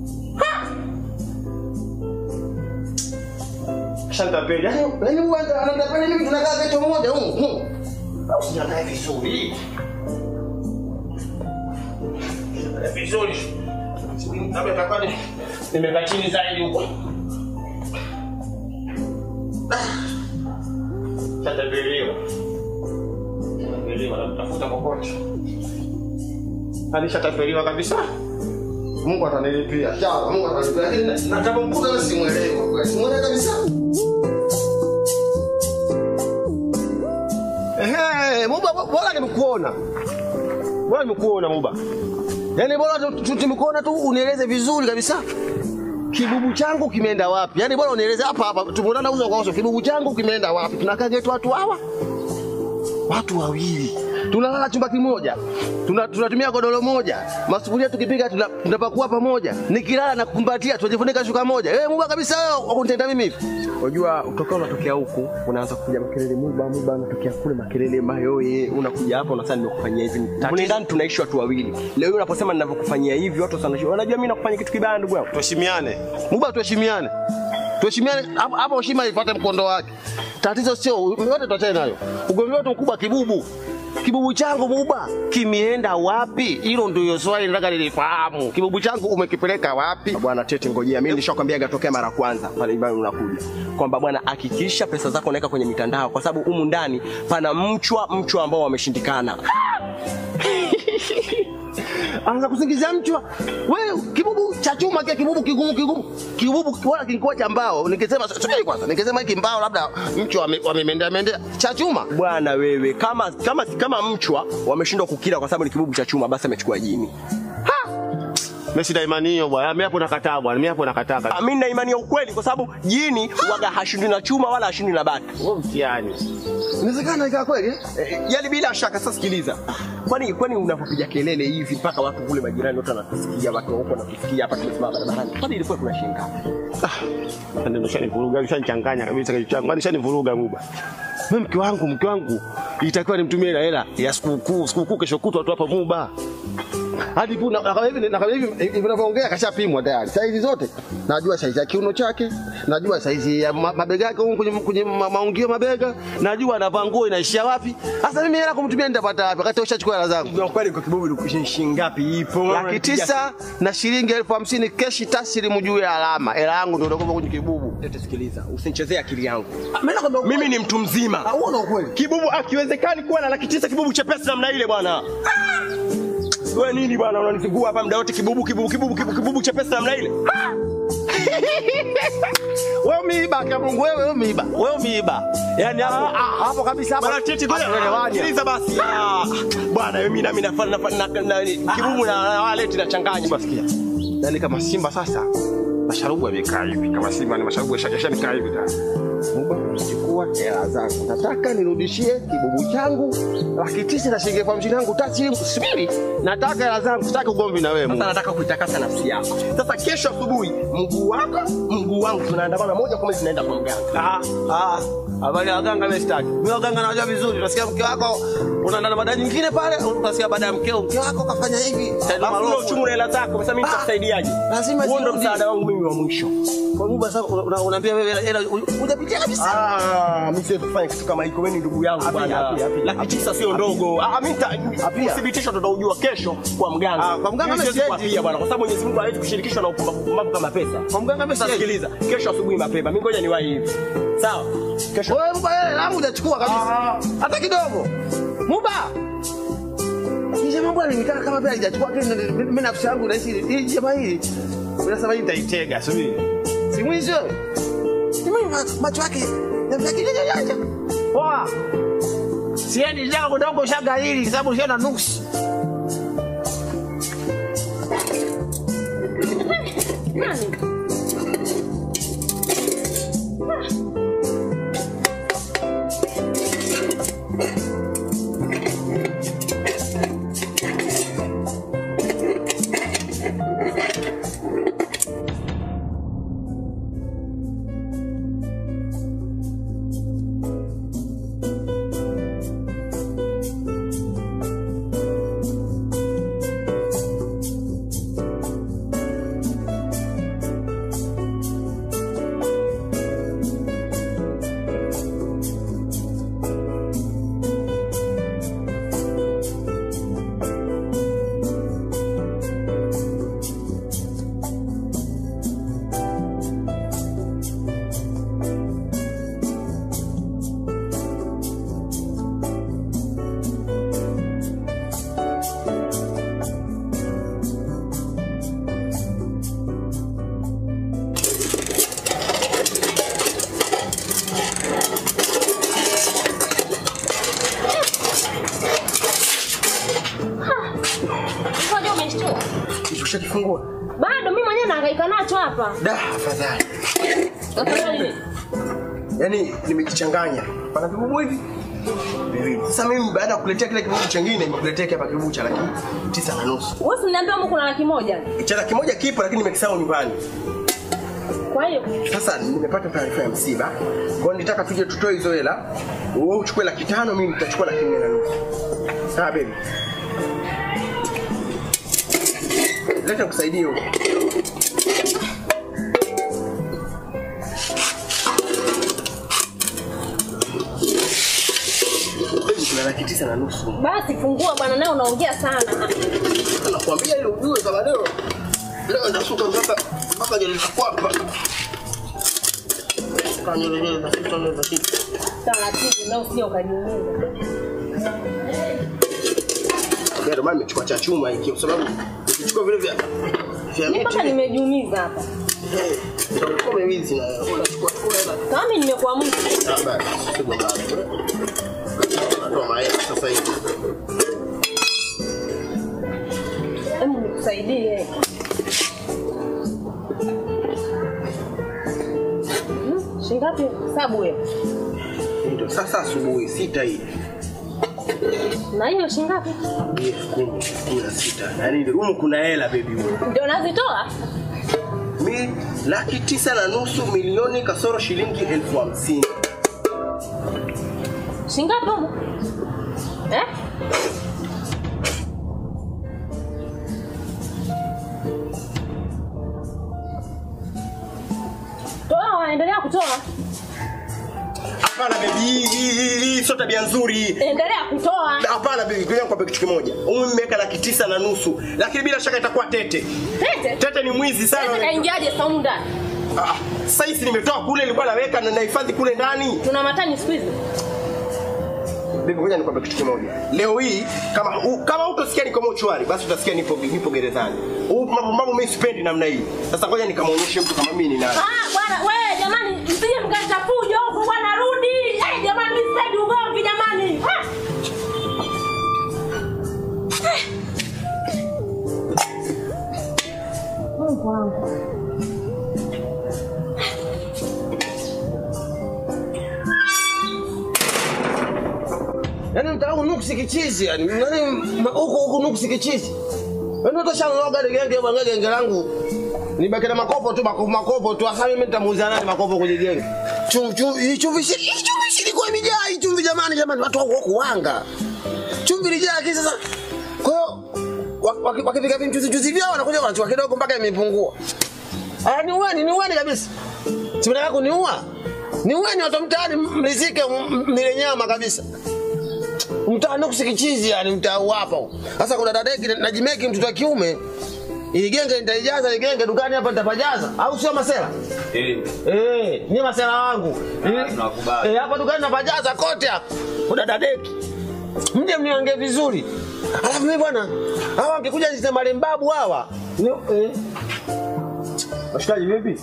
Speaker 9: Shanta pele. Yaani Muba anatapenda mimi tunakaa geto moja huko. Au sijakaa vizuri. Vizuri. Labda takani nimekaa chini zaidi huko. Tatabiliwa. Tatabiliwa na kutafuta kokote. Alishatapeliwa kabisa. Mungu atanilipia. Sawa, Mungu atanilipia. Lakini natapomkuta na simuelewi kwa kweli. Simuelewi kabisa. Ehe, Muba bora nimekuona. Bora nimekuona Muba. Yaani bora tutimekuona tu unieleze vizuri kabisa. Kibubu changu kimeenda wapi? Yaani bwana unieleze hapa hapa tumeonana uso kwa uso. Kibubu changu kimeenda wapi? Tunakaa getu watu hawa. Watu wawili. Tunalala chumba kimoja. Tuna tunatumia godoro moja. Masufuria tukipika tunapakua pamoja. Nikilala na kukumbatia tunajifunika shuka moja. Wewe Muba kabisa wewe unitenda mimi hivi.
Speaker 6: Unajua utoka unatokea huku unaanza kupiga makelele Muba Muba unatokea kule makelele mayoye unakuja hapa unasema nimekufanyia hivi. Mimi ndani tunaishi watu wawili. Leo unaposema ninavyokufanyia hivi watu sana wanajua mimi nakufanyia kitu kibaya ndugu yangu.
Speaker 9: Tuheshimiane. Muba tuheshimiane. Tuheshimiane hapa heshima ifuate mkondo wake. Tatizo sio wote tuachane nayo. Ugomvi wetu mkubwa kibubu. Kibubu changu Muba kimeenda wapi? Hilo ndio swali nataka nilifahamu. Kibubu changu umekipeleka wapi?
Speaker 6: Bwana Tete ngojea mimi nishakwambia gatokea mara kwanza pale ibani unakuja. Kwamba bwana hakikisha pesa zako unaweka kwenye mitandao kwa sababu humu ndani pana mchwa mchwa ambao wameshindikana.
Speaker 9: Anza kusingizia mchwa. Wewe kibubu cha chuma kia kibubu kigumu kigumu. Kibubu wala kilikuwa cha mbao. Ningesema subiri kwanza. Ningesema hiki mbao labda mchwa wamemendea mendea cha chuma.
Speaker 6: Bwana wewe kama kama kama mchwa wameshindwa kukila kwa sababu ni kibubu cha chuma basi amechukua jini.
Speaker 9: Ha! Mimi sina imani hiyo bwana. Mimi hapo nakataa bwana. Mimi hapo nakataa.
Speaker 6: Mimi na imani ya ukweli kwa sababu jini waga hashindi na chuma wala hashindi na bati.
Speaker 9: Wewe mtiani. Inawezekana ikawa kweli?
Speaker 6: Eh, yaani bila shaka sasa sikiliza. Kwani kwani unapopiga kelele hivi mpaka watu kule majirani wote wanatusikia watu huko wanatusikia hapa tumesimama barabarani. Kwani ilikuwa kuna shinga?
Speaker 9: Ah, ndio shanivuruga, nishanichanganya kabisa kitu changu. Kwani shanivuruga Muba. Mimi mke wangu, mke wangu itakiwa nimtumie hela hela ya sikukuu, sikukuu kesho kutwa tu hapa Muba. Hadi kuna na kama hivi na kama hivi vinavyoongea kashapimwa tayari. Saizi zote najua saizi ya kiuno chake, najua saizi ya mabega yake huko kwenye kwenye maungio mabega, najua anavaa nguo inaishia wapi. Sasa mimi hela kumtumia nitapata wapi? Wakati ushachukua hela zangu.
Speaker 6: Kwa kweli kwa kibubu ilikuwa shilingi ngapi ipo?
Speaker 9: Laki tisa na shilingi elfu hamsini keshi taslimu juu ya alama. Hela yangu ndio ndogo kwenye kibubu.
Speaker 6: Tete sikiliza, usinichezee akili yangu. Mimi ni mtu mzima.
Speaker 9: Unaona ukweli?
Speaker 6: Kibubu akiwezekani kuwa na laki tisa kibubu chepesi namna ile bwana. Wewe nini bwana unanizingua hapa muda wote kibubu kibubu kibubu kibubu, kibubu chepesi namna ile?
Speaker 9: Wewe umeiba kwa Mungu wewe wewe umeiba. Wewe umeiba. Yaani hapo hapo kabisa hapo.
Speaker 6: Bwana Tete ngoja. Sikiliza basi. Bwana mimi na mimi nafanya kibubu na wale tunachanganya basikia.
Speaker 9: Yaani kama Simba sasa masharubu yamekaa hivi. Kama Simba ni masharubu yashakaa hivi tayari. Muba chukua hela zangu. Nataka nirudishie kibubu changu laki tisa na shilingi elfu hamsini yangu taslimu. Subiri. Nataka hela zangu, sitaki ugomvi na wewe.
Speaker 6: Sasa nataka kuitakasa nafsi yako. Sasa kesho asubuhi mguu wako, mguu wangu tunaandamana moja kwa moja tunaenda kwa mganga.
Speaker 9: Ah ah. Habari ya waganga mimi sitaki. Mimi waganga najua vizuri. Unasikia mke wako unaenda na baada nyingine pale, unasikia baada ya mkeo mke wako kafanya hivi.
Speaker 6: Lazima uchungu na hela zako. Sasa mimi nitakusaidiaje?
Speaker 9: Lazima
Speaker 6: huo ndo msaada wangu mimi wa mwisho.
Speaker 9: Kwa Muba sasa unaambia wewe hela hujapitia kabisa.
Speaker 6: Ah, mimi siwezi kufanya kitu kama hicho. Wewe ni ndugu yangu bwana. Laki tisa sio ndogo. Ah, mimi nitadhibitisha tutaujua kesho kwa mganga.
Speaker 9: Ah, kwa mganga
Speaker 6: siwezi kuapia bwana kwa sababu Mwenyezi Mungu hawezi kushirikishwa na upumbavu kama pesa.
Speaker 9: Kwa mganga mimi
Speaker 6: sikiliza. Kesho asubuhi mapema. Mimi ngoja niwahi hivi. Sawa?
Speaker 9: Kesho. Wewe Muba hela yangu hujachukua kabisa. Hata kidogo. Muba. Hizo mambo yanitaka kama pia hajachukua mimi nafsi yangu nahisi hii jamaa hii. Unasema hii nitaitega subiri. Si mwizi wewe. Mimi macho yake yamekija. Poa. Sieni njaka kidogo shaga hili sababu sio na nuksi.
Speaker 7: Nani?
Speaker 6: Ushakifungua?
Speaker 7: Bado mimi mwenyewe naangalia nahangaika nacho hapa.
Speaker 6: Da, afadhali.
Speaker 7: Afadhali.
Speaker 6: Yaani nimejichanganya. Pana kibubu hivi. Viwili. Sasa mimi baada ya kukuletea kile kibubu chengine nimekuletea hapa kibubu cha laki tisa na nusu.
Speaker 7: Wewe usiniambia huko kuna laki moja.
Speaker 6: Cha laki moja kipo lakini nimekisahau nyumbani.
Speaker 7: Kwa hiyo
Speaker 6: sasa nimepata taarifa ya msiba. Kwa hiyo nitaka tuje tutoe hizo hela. Wewe uchukue laki tano, mimi nitachukua laki nne na nusu. Sawa baby. Leta kukusaidia huko. Kuna laki tisa na nusu.
Speaker 7: Basi fungua bwana, naye unaongea sana.
Speaker 6: Nakwambia ile ujue kama leo leo ndasuka mpaka mpaka nywele za kwapa. Kwa nywele nywele za sita nywele za sita.
Speaker 7: Taratibu na usio kaniumiza.
Speaker 6: Ndio maana nimechukua cha chuma hiki kwa sababu nikichukua vile vya vya miti.
Speaker 7: Mpaka nimejiumiza hapa.
Speaker 6: Eh, ndio kama hizi na unachukua hela.
Speaker 7: Kama mimi nimekuamua.
Speaker 6: Ah basi, sio baba. Natoa mayai sasa hivi.
Speaker 7: Hebu nikusaidie. Hmm, shingapi sabu wewe?
Speaker 6: Ndio sasa asubuhi sita hii.
Speaker 7: Na hiyo shingapi?
Speaker 6: elfu kumi, kumi na sita. Yaani huko kuna hela baby wewe.
Speaker 7: Ndio nazitoa?
Speaker 6: Mimi laki tisa na nusu milioni kasoro shilingi elfu hamsini.
Speaker 7: Shingapi huko? Eh? Toa, endelea kutoa.
Speaker 6: Hapana baby, hii hii sio tabia nzuri.
Speaker 7: Endelea kutoa.
Speaker 6: Hapana baby, ngoja nikwambie kitu kimoja. Huyu nimeweka laki tisa na nusu, lakini bila shaka itakuwa tete.
Speaker 7: Tete?
Speaker 6: Tete ni mwizi sana.
Speaker 7: Tete kaingiaje saumu ndani?
Speaker 6: Ah, sasa hizi nimetoa kule nilikuwa naweka na nahifadhi kule ndani.
Speaker 7: Tuna matani siku hizi.
Speaker 6: Bibi ngoja nikwambie kitu kimoja. Leo hii kama u, kama utasikia niko mochwari basi utasikia nipo nipo gerezani. Mambo mambo mimi sipendi namna hii. Sasa ngoja nikamuonyeshe mtu kama mimi ni nani.
Speaker 7: Ah bwana wewe jamani msije mkaita fujo huko bwana rudi. Eh jamani mimi sipendi ugomvi jamani. Ah. Mungu wangu.
Speaker 9: Yaani mtaangu nuksi kichizi yani. Nani huko huko nuksi kichizi. Wewe utashangaa gari genge bwana genge langu. Nibaki na makopo tu makopo makopo tu. Hasa mimi nitamuuzia nani makopo kwenye genge. Chumvi chumvi chumvi chumvi shilikuwa imejaa chumvi jamani jamani watu wako kuanga. Chumvi ilijaa kisa sasa. Kwa hiyo wakifika vinchuzi chuzi vyao wanakuja wanachukua kidogo mpaka imepungua. Ah ni uani ni uani kabisa. Si mnataka kuniua? Ni uani watu mtaani mlizike mile nyama kabisa. Mtaa nuksi kichizi yani mtaa hapo. Sasa kuna dadeki najimeki mtoto wa kiume. Ili genge nitaijaza ile genge dukani hapa nitapajaza au sio masela? Eh. Eh, ni masela wangu. Tunakubali. Eh, hapa dukani napajaza kote hapa. Kuna dadeki. Mje mniange vizuri. Alafu mimi bwana, hawa wangekuja nisema lembabu hawa. Eh.
Speaker 6: Washikaji vipi?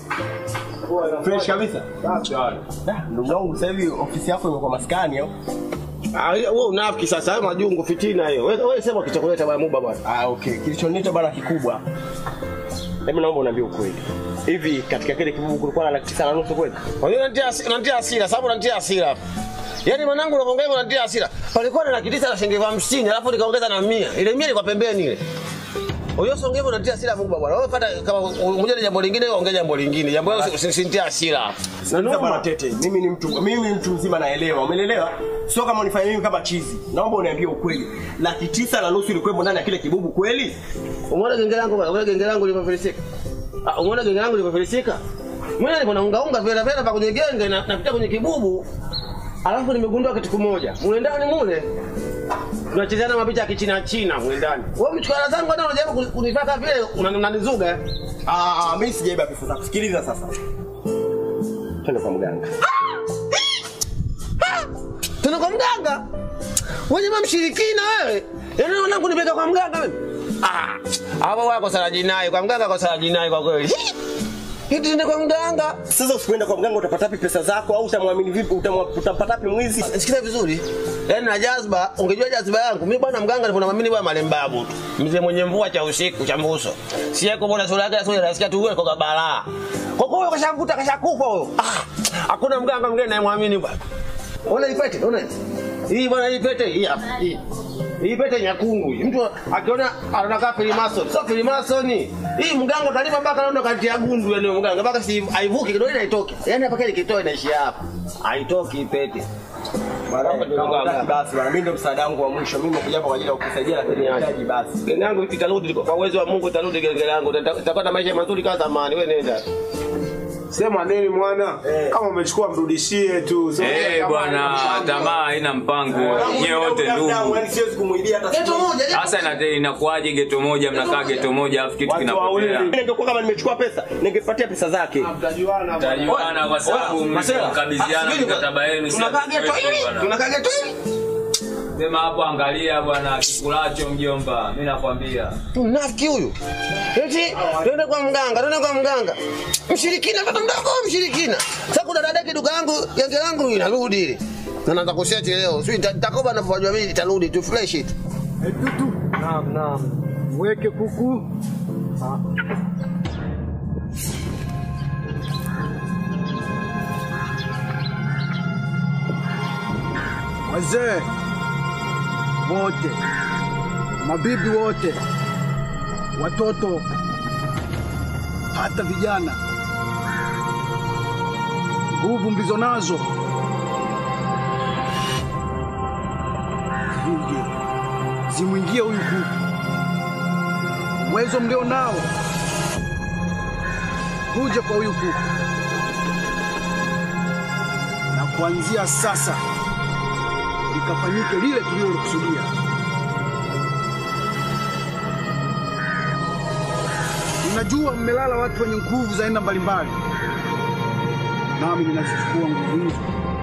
Speaker 6: Fresh kabisa. Sawa. Ndugu yangu sasa hivi ofisi yako imekuwa maskani au?
Speaker 9: Ah, wewe unafiki sasa, hayo majungu fitina hiyo. Wewe wewe sema kitakuleta bwana Muba bwana.
Speaker 6: Ah, okay. Kilichonileta bwana kikubwa. Hebu naomba uniambie ukweli. Hivi katika kile kibubu kulikuwa na laki tisa na nusu kweli?
Speaker 9: Kwa hiyo unatia unatia hasira, sababu unatia hasira hapa. Yaani mwanangu unaongea hivyo unatia hasira. Palikuwa na laki tisa na shilingi hamsini, alafu nikaongeza na mia. Ile mia ilikuwa pembeni ile. Wewe sio ngevyo unatia hasira Muba bwana. Wewe pata kama ungoja jambo lingine ongea jambo lingine. Jambo hilo usinitia hasira.
Speaker 6: Na bwana Tete, mimi ni mtu mimi ni mtu mzima naelewa. Umeelewa? Sio kama unifanya mimi kama chizi. Naomba uniambie ukweli. Laki tisa na nusu ilikuwa ndani ya kile kibubu kweli?
Speaker 9: Umeona genge langu bwana, umeona genge langu limefilisika. Ah, umeona genge langu limefilisika? Mimi niko naunga unga vile vile pa kwenye genge na napita kwenye kibubu. Alafu nimegundua kitu kimoja. Mule ndani mule tunachezana mapicha ya kichina china mule ndani. Wewe mchukua zangu hata unajaribu kunifata vile unanizuga.
Speaker 6: Ah, ah, mimi sijaiba pesa zako. Sikiliza sasa. Twende kwa mganga.
Speaker 9: Tuna kwa mganga? Wewe jamaa mshirikina wewe. Yaani wanangu nipeka kwa mganga wewe. Ah, hapo wako sala jinai kwa mganga kwa sala jinai kwa kweli. Eti nenda kwa mganga.
Speaker 6: Sasa usikwenda kwa mganga utapata wapi pesa zako au utamwamini vipi? Utapata wapi mwizi?
Speaker 9: Sikiza vizuri. Yaani na jazba, ungejua jazba yangu. Mimi bwana mganga nilikuwa naamini bwana malembabu tu. Mzee mwenye mvua cha usiku cha mbuso. Si yako mbona sura yake sura nasikia tu wewe kwa balaa. Kwa kwa kashavuta kashakufa huyo. Ah, hakuna mganga mwingine anayemwamini bwana. Ona ipete, ona. Hii bwana hii pete hii hapa. Hii. Hii pete nyakungu. Mtu akiona anakaa Freemason. Sio Freemason. Hii mganga utalipa mpaka anaona kati ya gundu yani mganga mpaka si haivuki kidogo na itoke. Yaani hapa kile kitoe inaishi hapa. Haitoki ipete.
Speaker 6: Baraka ndio nganga basi bwana. Mimi ndio msaada wangu wa mwisho. Mimi nimekuja hapa kwa ajili ya kukusaidia lakini nahitaji basi.
Speaker 9: Genge yangu itarudi kwa uwezo wa Mungu itarudi genge langu. Nitapata maisha mazuri kama zamani. Wewe nenda.
Speaker 12: Sema nini mwana? Eh. Kama umechukua mrudishie tu.
Speaker 13: Eh hey, bwana tamaa haina mpango. Nyewe wote ndugu.
Speaker 6: Yaani siwezi kumuibia hata
Speaker 9: geto moja.
Speaker 13: Sasa ina inakuaje geto moja mnakaa geto moja alafu kitu kinapotea.
Speaker 6: Mimi ningekuwa kama nimechukua pesa, ningepatia pesa zake.
Speaker 12: Mtajuana.
Speaker 13: Mtajuana kwa sababu mkabidhiana mkataba wenu.
Speaker 9: Tunakaa geto hili. Tunakaa geto hili.
Speaker 13: Sema hapo angalia bwana kikulacho mjomba. Mimi nakwambia.
Speaker 9: Tunafiki huyu. Eti twende kwa mganga, twende kwa mganga. Mshirikina mtoto mdogo mshirikina. Sasa kuna dada kiduka yangu, genge langu inarudi ile. Na naanza kuseti leo. Sio nitakoba na kufanywa mimi itarudi tu fresh it.
Speaker 1: Tutu. Naam naam. Mweke kuku. Ah. Wazee wote, mabibi wote, watoto, hata vijana, nguvu mlizo nazo zije zimwingie huyu kuku. Uwezo mlio nao kuja kwa huyu kuku, na kuanzia sasa likafanyike lile tulilokusudia. Ninajua mmelala watu wenye nguvu za aina mbalimbali, nami ninazichukua nguvu hizo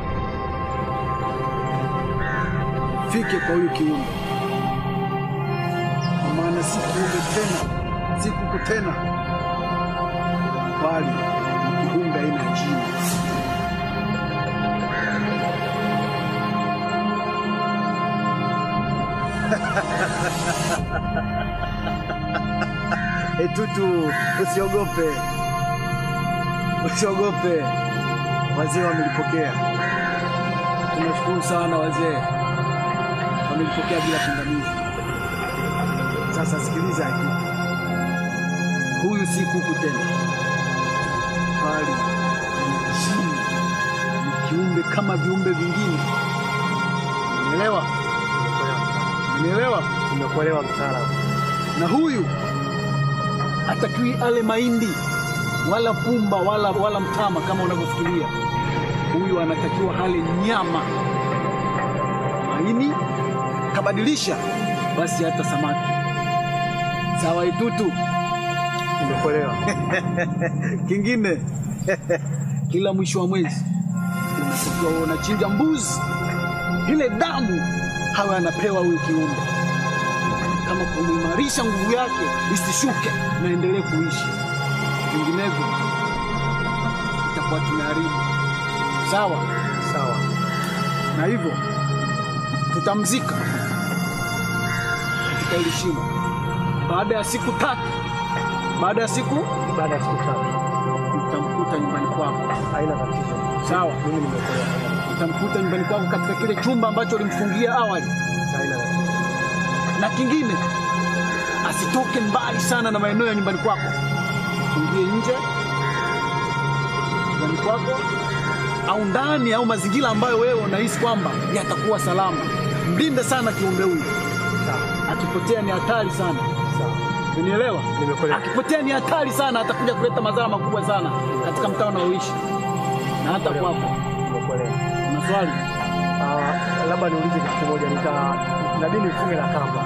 Speaker 1: fike kwa huyu kiumbe, kwa maana si kiumbe tena, si kuku tena, bali ni kiumbe aina ya jini. Etutu, usiogope, usiogope, wazee wamelipokea. Tunashukuru sana wazee, wamelipokea bila pingamizi. Sasa sikiliza hiki, huyu si kuku tena, bali ni jini, ni kiumbe kama viumbe vingine. Umeelewa? Umeelewa? Nimekuelewa mtaalamu. Na huyu hatakiwi ale mahindi wala pumba wala wala mtama kama unavyofikiria. Huyu anatakiwa hale nyama, maini, kabadilisha basi hata samaki. Sawa Itutu? Nimekuelewa. Kingine kila mwisho wa mwezi unatakiwa unachinja mbuzi, ile damu hawa anapewa huyu kiumbe kama kuimarisha nguvu yake isishuke na endelee kuishi. Vinginevyo itakuwa tunaharibu. Sawa? Sawa. Na hivyo tutamzika katika ile shimo baada ya siku tatu. Baada ya siku baada ya siku tatu utamkuta nyumbani kwako. Haina tatizo. Sawa? Mimi nimekuelewa. Utamkuta nyumbani kwako katika kile chumba ambacho ulimfungia awali. Haina tatizo. Na kingine, asitoke mbali sana na maeneo ya nyumbani kwako. Fungie nje nyumbani kwako au ndani au mazingira ambayo wewe unahisi kwamba yatakuwa salama. Mlinde sana kiumbe huyu. Sawa. Akipotea ni hatari sana. Sawa. Unielewa? Nimekuelewa. Akipotea ni hatari sana, atakuja kuleta madhara makubwa sana katika mtaa unaoishi na hata kwako. Nimekuelewa. Una swali? Ah, labda niulize kitu kimoja, nita inabidi nifunge na kamba.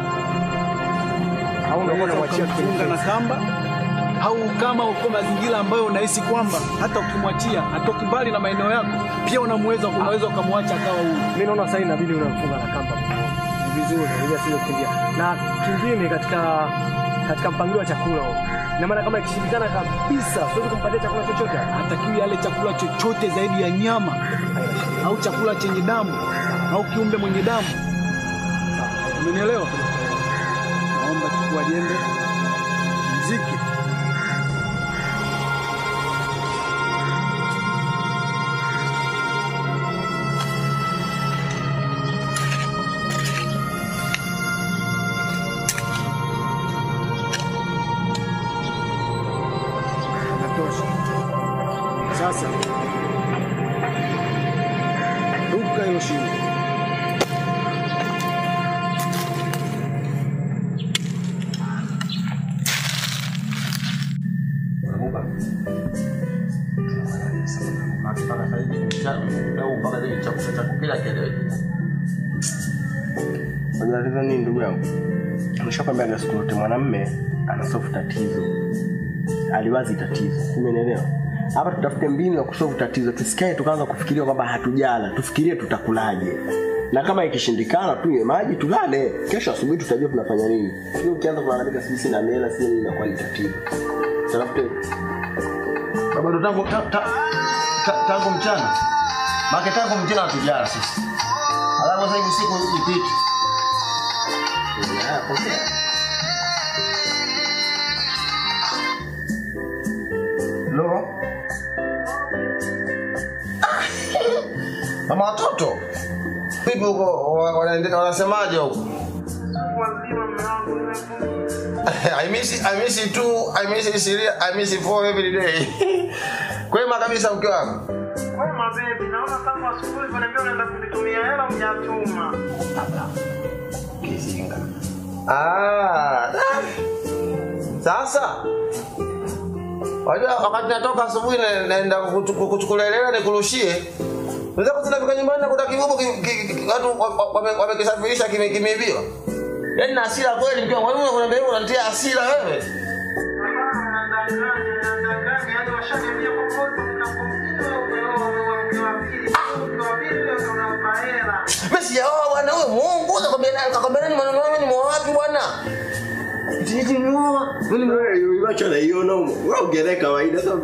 Speaker 1: Au unaona unamwachia kufunga na kamba? Au kama uko mazingira ambayo unahisi kwamba hata ukimwachia hatoki mbali na maeneo yako, pia unamweza unaweza ukamwacha akawa huyu. Mimi naona sasa inabidi unamfunga na kamba. Vizuri, ili asiye kukimbia. Na kingine katika katika mpangilio wa chakula, Na maana kama ikishindikana kabisa siwezi kumpatia chakula chochote.
Speaker 4: Hatakiwi yale chakula chochote zaidi ya nyama au chakula chenye damu au kiumbe mwenye damu. Umenielewa? Naomba chukua jembe, mziki. Sasa ruka hiyo shimo.
Speaker 6: Unajua nini ndugu yangu? Nimeshakwambia gasi yote mwanamume ana solve tatizo. Aliwazi tatizo. Umeelewa? Hapa tutafute mbinu ya kusolve tatizo. Tusikae tukaanza kufikiria kwamba hatujala. Tufikirie tutakulaje. Na kama ikishindikana tunywe maji tulale. Kesho asubuhi tutajua tunafanya nini. Sio ukianza kulalamika sisi na mela sisi ni inakuwa ni tatizo. Tutafute.
Speaker 9: Baba ndo tangu ta, ta, ta, tangu mchana. Maana tangu mchana hatujala sisi. Alafu sasa hivi siku ipite. Ya, pokea. Lo. Mama watoto. Vipi huko wanaendelea wanasemaje huko? I miss I miss you too. I miss you serious. I miss you for every day. Kwema kabisa mke wangu.
Speaker 3: Kwema baby, naona kama asubuhi unaniambia unaenda kunitumia hela hujatuma.
Speaker 9: Kizinga. Ah. Sasa wajua wakati natoka asubuhi naenda kuchukulia hela nikurushie. Unaweza kutaka nyumbani na kuta kibubu watu wamekisafirisha kimeibiwa. Yaani na hasira kweli mkiwa wewe unaniambia wewe unanitia hasira wewe. Basi ya bwana wewe Mungu anakwambia akakwambia nani maneno yangu ni mwapi bwana? Tiji mwa. Mimi wewe uiacha na hiyo no. Wewe ongea kawaida sasa.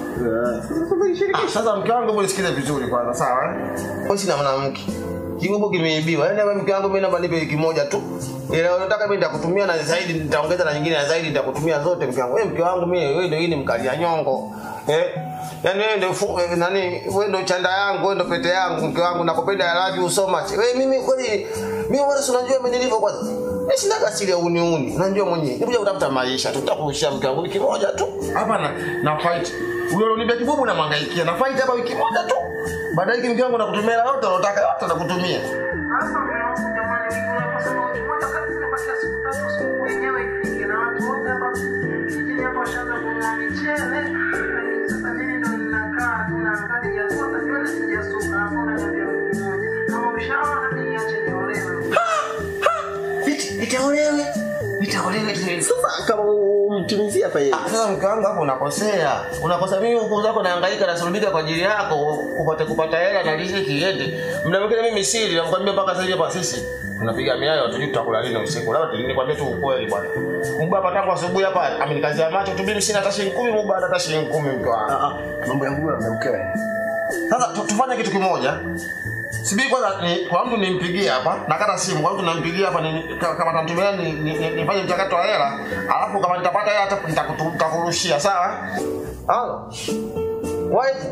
Speaker 9: Sasa mke wangu hebu nisikize vizuri kwanza sawa eh? Wewe sina mwanamke. Kibubu kimeibiwa. Yaani wewe mke wangu mimi naomba nipe wiki moja tu. Ile unataka mimi nitakutumia na zaidi nitaongeza na nyingine na zaidi nitakutumia zote mke wangu. Wewe mke wangu mimi wewe ndio hii ni mkalia nyongo. Eh? Yaani wewe ndio nani wewe ndio chanda yangu, wewe ndio pete yangu mke wangu nakupenda I love you so much. Wewe mimi kweli mimi wala si unajua mimi nilivyo kwanza. Mimi sina kasiri ya uni uni. Unajua mwenyewe. Nikuja kutafuta maisha tutakurushia mke wangu wiki moja tu. Hapa na na fight. Wewe unaniambia kibubu na mangaikia na fight hapa wiki moja tu. Baadaye mke wangu nakutumia yote unataka yote nakutumia.
Speaker 3: Sasa mwanangu jamani unapaswa kutumia kati ya basi siku tatu siku wenyewe ifike na watu wote hapa. Kijini hapa shamba kuna michele. Sasa mimi ndo ninakaa tunaangalia ya zote nywele sijasuka hapo na ndio mmoja. Kama ushaona mimi niache niolewe. Nitaolewe. Nitaolewe tena.
Speaker 9: Sasa kama umtimizia hapa yeye. Sasa mke wangu hapo unakosea. Unakosa mimi huko zako nahangaika na sulubika kwa ajili yako upate kupata hela na riziki iende. Muda mwingine mimi siri nakwambia mpaka sasa hivi hapa sisi tunapiga miayo tujui tutakula lini usiku. Leo nilikwambia tu ukweli bwana. Mungu hapa tangu asubuhi hapa amenikazia macho tu mimi sina hata shilingi kumi Mungu hata shilingi kumi mke wangu. Ah ah mambo yangu na mkewe. Sasa tufanye kitu kimoja. Sibi kwanza ni kwa mtu nimpigie hapa nakata simu kwa mtu nampigia hapa ni kama tantumia ni nifanye mchakato wa hela alafu kama nitapata hela hata nitakurushia sawa? Halo. Wife.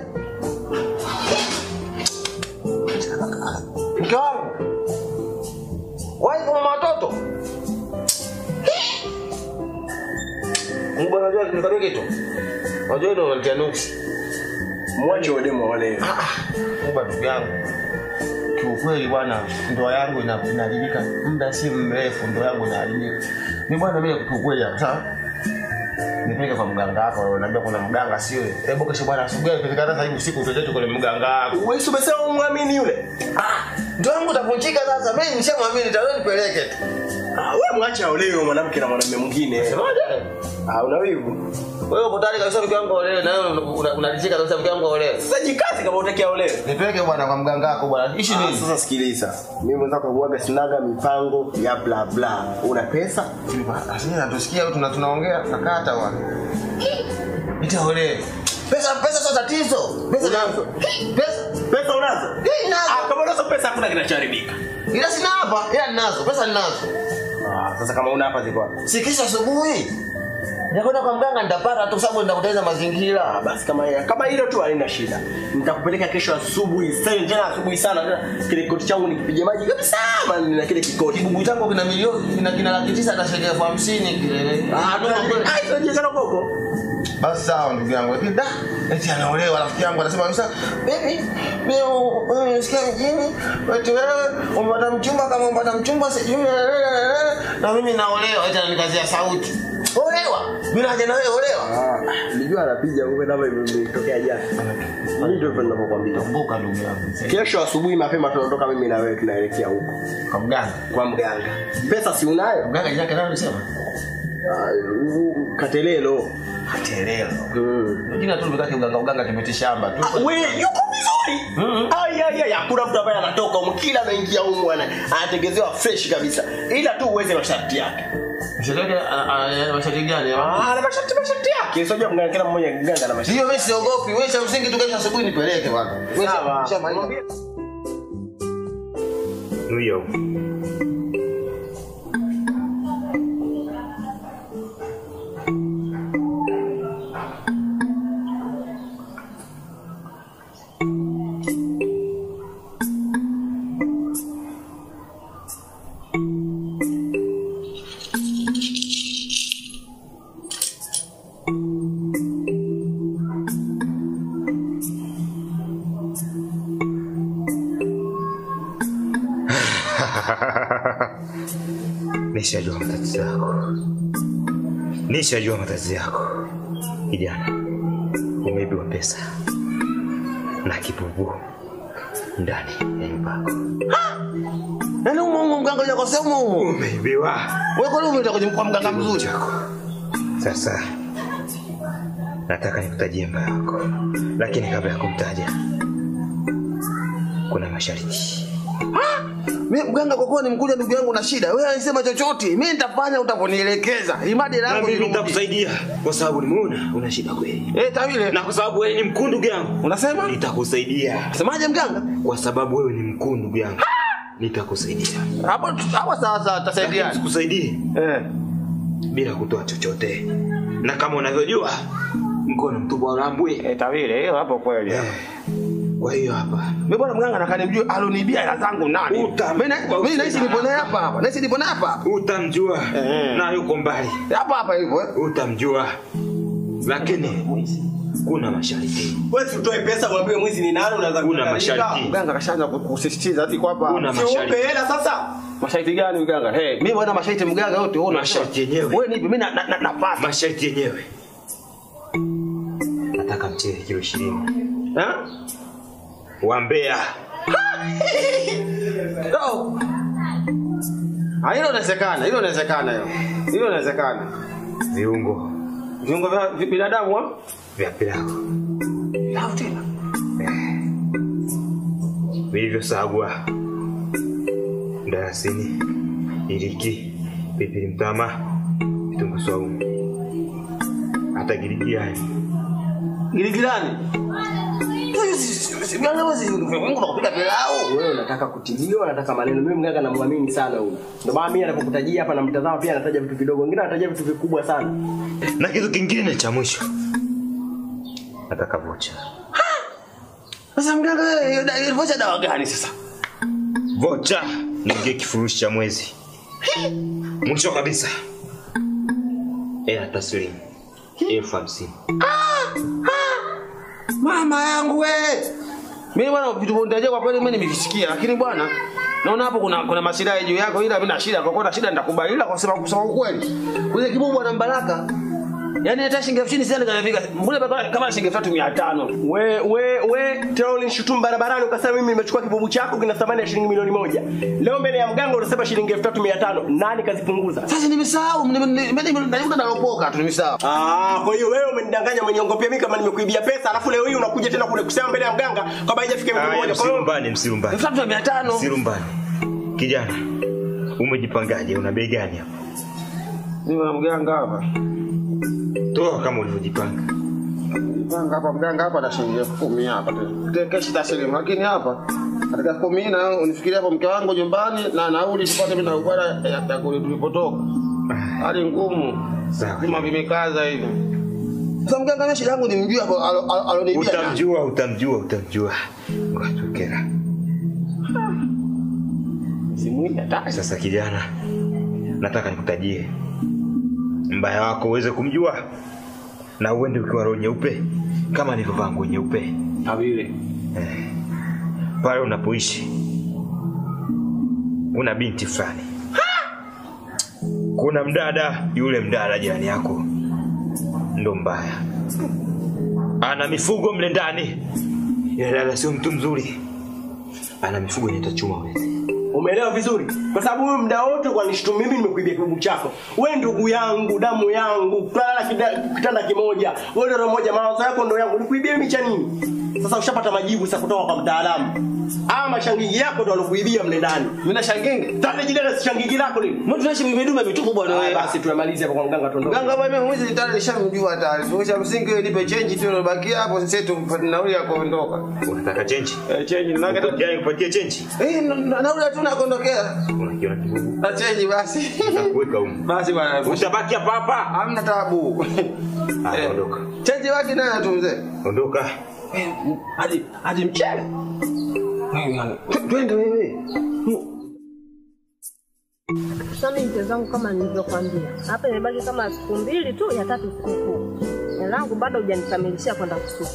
Speaker 9: Mke wangu. Wife mama watoto. Mungu anajua nikwambia kitu. Unajua ndio unanitia nuksi. Mwache wademo wale. Ah ah. Mungu ndugu yangu. Kiukweli bwana ndoa yangu inaharibika muda si mrefu ndoa yangu inaharibika. Ni bwana mimi kiukweli hapa sawa? Nipeleke kwa mganga wako unaniambia kuna mganga sio. Hebu kesho bwana asubuhi ikifika sasa hivi usiku tuende kwa mganga wako. Wewe si umesema umwamini yule? Ah, ndoa yangu itavunjika sasa. Mimi nishamwamini nitawe nipeleke tu. Ah, wewe
Speaker 6: Wewe mwache aolewe mwanamke na mwanamume mwingine.
Speaker 9: Semaje?
Speaker 6: Ah, una wivu.
Speaker 9: Wewe uko tayari kabisa mke wangu aolewe na wewe unalicheka kabisa mke wangu aolewe.
Speaker 6: Sasa jikazi kama unataka aolewe.
Speaker 9: Nipeleke bwana kwa mganga wako bwana. Ishi nini?
Speaker 6: Sasa sikiliza. Mimi mwenzako huaga sinaga mipango ya bla bla. Una pesa?
Speaker 9: Asante tusikia au tuna tunaongea takata bwana. Nitaolewe. Pesa pesa sio tatizo. Pesa
Speaker 6: unazo.
Speaker 9: Pesa
Speaker 6: pesa unazo?
Speaker 9: Ninazo.
Speaker 6: Ah, kama unazo pesa hakuna kinachoharibika.
Speaker 9: Ila sina hapa, ila ninazo, pesa ninazo.
Speaker 6: Ah, sasa kama una hapa ziko wapi?
Speaker 9: Si kesho asubuhi. Nitakwenda kwa mganga nitapata tu sababu nitakuteza mazingira.
Speaker 6: Ah, basi kama kama hilo tu halina shida. Nitakupeleka kesho asubuhi. Sasa tena asubuhi sana kile koti changu nikipige maji kabisa maana nina kile kikoti.
Speaker 9: Kibubu changu kina milioni kina kina laki tisa hata shilingi elfu hamsini kile.
Speaker 6: Ah, ndio ah, hizo jana koko.
Speaker 9: Basi sawa ndugu yangu. Lakini da, eti anaolewa rafiki yangu anasema kabisa, "Baby, mimi nisikia mjini, eti wewe umepata mchumba kama umepata mchumba sijui na mimi naolewa eti ananikazia sauti." Olewa. Mimi naje na wewe olewa.
Speaker 6: Ah, nilijua anapiga wewe kama imetokea jana. Mimi ndio ninapokuambia.
Speaker 9: Kumbuka ndugu yangu.
Speaker 6: Kesho asubuhi mapema tunaondoka mimi na wewe tunaelekea huko.
Speaker 9: Kwa mganga.
Speaker 6: Kwa mganga. Pesa si unayo?
Speaker 9: Mganga yake nani alisema?
Speaker 6: Ah, Katelelo.
Speaker 9: Katelelo. Mm. Jina tu mganga mganga mganga kimeti shamba tu.
Speaker 6: Ah, wewe yuko vizuri. Ai ai ai hakuna mtu ambaye anatoka mkila anaingia huko bwana. Anatengezewa fresh kabisa. Ila tu uweze masharti yake.
Speaker 9: Mshiriki ana masharti gani?
Speaker 6: Ah, ana masharti masharti yake. Sio mganga kila mmoja mganga na masharti.
Speaker 9: Hiyo mimi siogopi. Wewe cha msingi tu kesho asubuhi nipeleke bwana. Wewe
Speaker 6: sawa.
Speaker 14: Ndio. Nishajua matatizo yako. Nishajua matatizo yako. Kijana, umeibiwa pesa na kibubu ndani ya nyumba yako.
Speaker 9: Nani umo mganga yako sema umo?
Speaker 14: Umeibiwa.
Speaker 9: Wewe kwa nini unataka kujimkwa mganga mzuri
Speaker 14: yako? Sasa nataka nikutajie mbaya yako. Lakini kabla ya kumtaja kuna masharti.
Speaker 9: Mimi mganga kwa kuwa nimkuja ndugu yangu na shida. Wewe unisema chochote. Mimi nitafanya utaponielekeza. Imadi langu
Speaker 14: mimi nitakusaidia kwa sababu nimeona una shida kweli.
Speaker 9: Eh, tawile.
Speaker 14: Na kwa sababu wewe ni mkuu ndugu yangu.
Speaker 9: Unasema?
Speaker 14: Nitakusaidia.
Speaker 9: Semaje mganga?
Speaker 14: Kwa sababu wewe ni mkuu ndugu yangu. Nitakusaidia.
Speaker 9: Hapo hapo sawa sawa tutasaidiana.
Speaker 14: Nikusaidie.
Speaker 9: Eh.
Speaker 14: Bila kutoa chochote. Na kama unavyojua mkono mtupu ulambwe.
Speaker 9: Eh, tawile hiyo hapo kweli.
Speaker 14: Eh. Kwa hiyo hapa.
Speaker 9: Mimi bwana mganga nakanimjua alonibia hela zangu nani? Mimi mimi naishi nipo naye hapa hapa. Naishi nipo naye hapa.
Speaker 14: Utamjua. Eh. Na yuko mbali.
Speaker 9: Hapa hapa hivyo eh.
Speaker 14: Utamjua. Lakini kuna masharti.
Speaker 6: Wewe utoe pesa mwambie mwizi ni nani unaanza
Speaker 14: kuna masharti.
Speaker 9: Mganga kashaanza kusisitiza hadi kwa hapa.
Speaker 14: Kuna masharti.
Speaker 6: Upe hela sasa.
Speaker 9: Masharti gani mganga? Hey, mimi bwana masharti mganga yote unaona.
Speaker 14: Masharti yenyewe.
Speaker 9: Wewe nipi mimi na napata.
Speaker 14: Masharti yenyewe. Nataka mchele kilo ishirini.
Speaker 9: Eh?
Speaker 14: Wambea.
Speaker 9: Oh. Ah, hilo inawezekana, hilo inawezekana hiyo. Hilo inawezekana.
Speaker 14: Viungo.
Speaker 9: Viungo vya binadamu au
Speaker 14: vya pilau.
Speaker 9: Pilau tena.
Speaker 14: Vilivyo sagwa. Ndarasini, iliki, pilipili mtama, vitunguu saumu. Hata giligilani.
Speaker 9: Giligilani? Mganga wazi Mungu nakupika pilau.
Speaker 6: Wewe unataka kutibiwa, unataka maneno. Mimi mganga namuamini sana huyu. Ndio maana mimi anapokutajia hapa na mtazamo pia anataja vitu vidogo, wengine anataja vitu vikubwa sana.
Speaker 14: Na kitu kingine cha mwisho. Nataka vocha.
Speaker 9: Sasa mganga hiyo vocha dawa gani sasa?
Speaker 14: Vocha ni kifurushi cha mwezi. Mwisho kabisa. Ela taslimu. Elfu hamsini.
Speaker 9: Mama yangu we. Mimi bwana vitu vondaje kwa kweli mimi nimevisikia lakini bwana naona hapo kuna kuna mashida juu yako ila mimi na shida kwa kuwa shida nitakubali ila kwa sababu kusema ukweli. Kule kibubu na Mbaraka Yaani hata shilingi elfu ishirini sasa nikafika. Mbona kama shilingi elfu tatu mia tano.
Speaker 6: We we we tena ulinishutumu barabarani ukasema mimi nimechukua kibubu chako kina thamani ya shilingi milioni moja. Leo mbele ya mganga unasema shilingi elfu tatu mia tano. Nani kazipunguza?
Speaker 9: Sasa nimesahau, mimi najikuta naopoka tu nimesahau.
Speaker 6: Ah, kwa hiyo wewe umenidanganya umeniongopea mimi kama nimekuibia pesa, alafu leo hii unakuja tena kule kusema mbele ya mganga kama haijafika milioni moja.
Speaker 14: Kwa hiyo msirumbane, msirumbane.
Speaker 9: elfu tatu mia tano.
Speaker 14: Msirumbane. Kijana, umejipangaje? Una bei gani hapa?
Speaker 9: Mimi na mganga hapa.
Speaker 14: Toa kama ulivyojipanga.
Speaker 9: Mganga hapa, mganga hapa na shilingi elfu kumi hapa tu. Keshi taslimu, lakini hapa katika kumi na unifikiria hapo mke wangu nyumbani na nauli tupate mimi na ubara ya kule tulipotoka. Hali ngumu.
Speaker 14: Sawa.
Speaker 9: Kama vimekaza hivi. Sasa mganga mimi shida yangu nimjua hapo alonibia.
Speaker 14: Utamjua, utamjua, utamjua. Unatokea.
Speaker 9: Simuini hata.
Speaker 14: Sasa kijana, nataka nikutajie mbaya wako uweze kumjua na uende ukiwa roho nyeupe kama nilivyovaa nguo nyeupe.
Speaker 9: Habile.
Speaker 14: Eh. Pale unapoishi una binti fulani. Kuna mdada, yule mdada jirani yako ndo mbaya. Ana mifugo mle ndani. Yule dada sio mtu mzuri. Ana mifugo inaitwa chuma wewe.
Speaker 6: Umeelewa vizuri? Kwa sababu wewe muda wote kwa nishtumu mimi nimekuibia kibubu chako. Wewe ndugu yangu, damu yangu, tulala kitanda kimoja. Wewe ndio mmoja, mawazo yako ndio yangu. Nikuibia mimi cha nini? Sasa ushapata majibu sasa kutoka kwa mtaalamu. Ama mashangingi yako ndio alokuibia mle ndani.
Speaker 9: Mimi na shangingi.
Speaker 6: Sasa jidada si shangingi lako nini?
Speaker 9: Mbona tunaishi mimedume mitupu bwana wewe?
Speaker 6: Basi tuamalize hapo kwa mganga tuondoke.
Speaker 9: Mganga bwana mimi mwezi tayari nishamjua tayari. Sio msingi nipe change tu nobaki hapo sisi tupate nauli ya kuondoka.
Speaker 14: Unataka change?
Speaker 9: Eh change nanga tu
Speaker 14: yani kupatia change.
Speaker 9: Eh nauli tu nakuondokea.
Speaker 14: Unakiona kibubu?
Speaker 9: Na change basi.
Speaker 14: Nitakuweka huko.
Speaker 9: Basi bwana.
Speaker 14: Utabaki hapa hapa.
Speaker 9: Hamna taabu.
Speaker 14: Ah, ondoka.
Speaker 9: Change wake naye tu mzee.
Speaker 14: Ondoka.
Speaker 9: Hadi hadi mchele. Twende wewe.
Speaker 7: Sasa mimi mtezangu kama nilivyokuambia. Hapa imebaki kama siku mbili tu ya tatu siku. Elangu bado hujanikamilishia kwenda kusuka.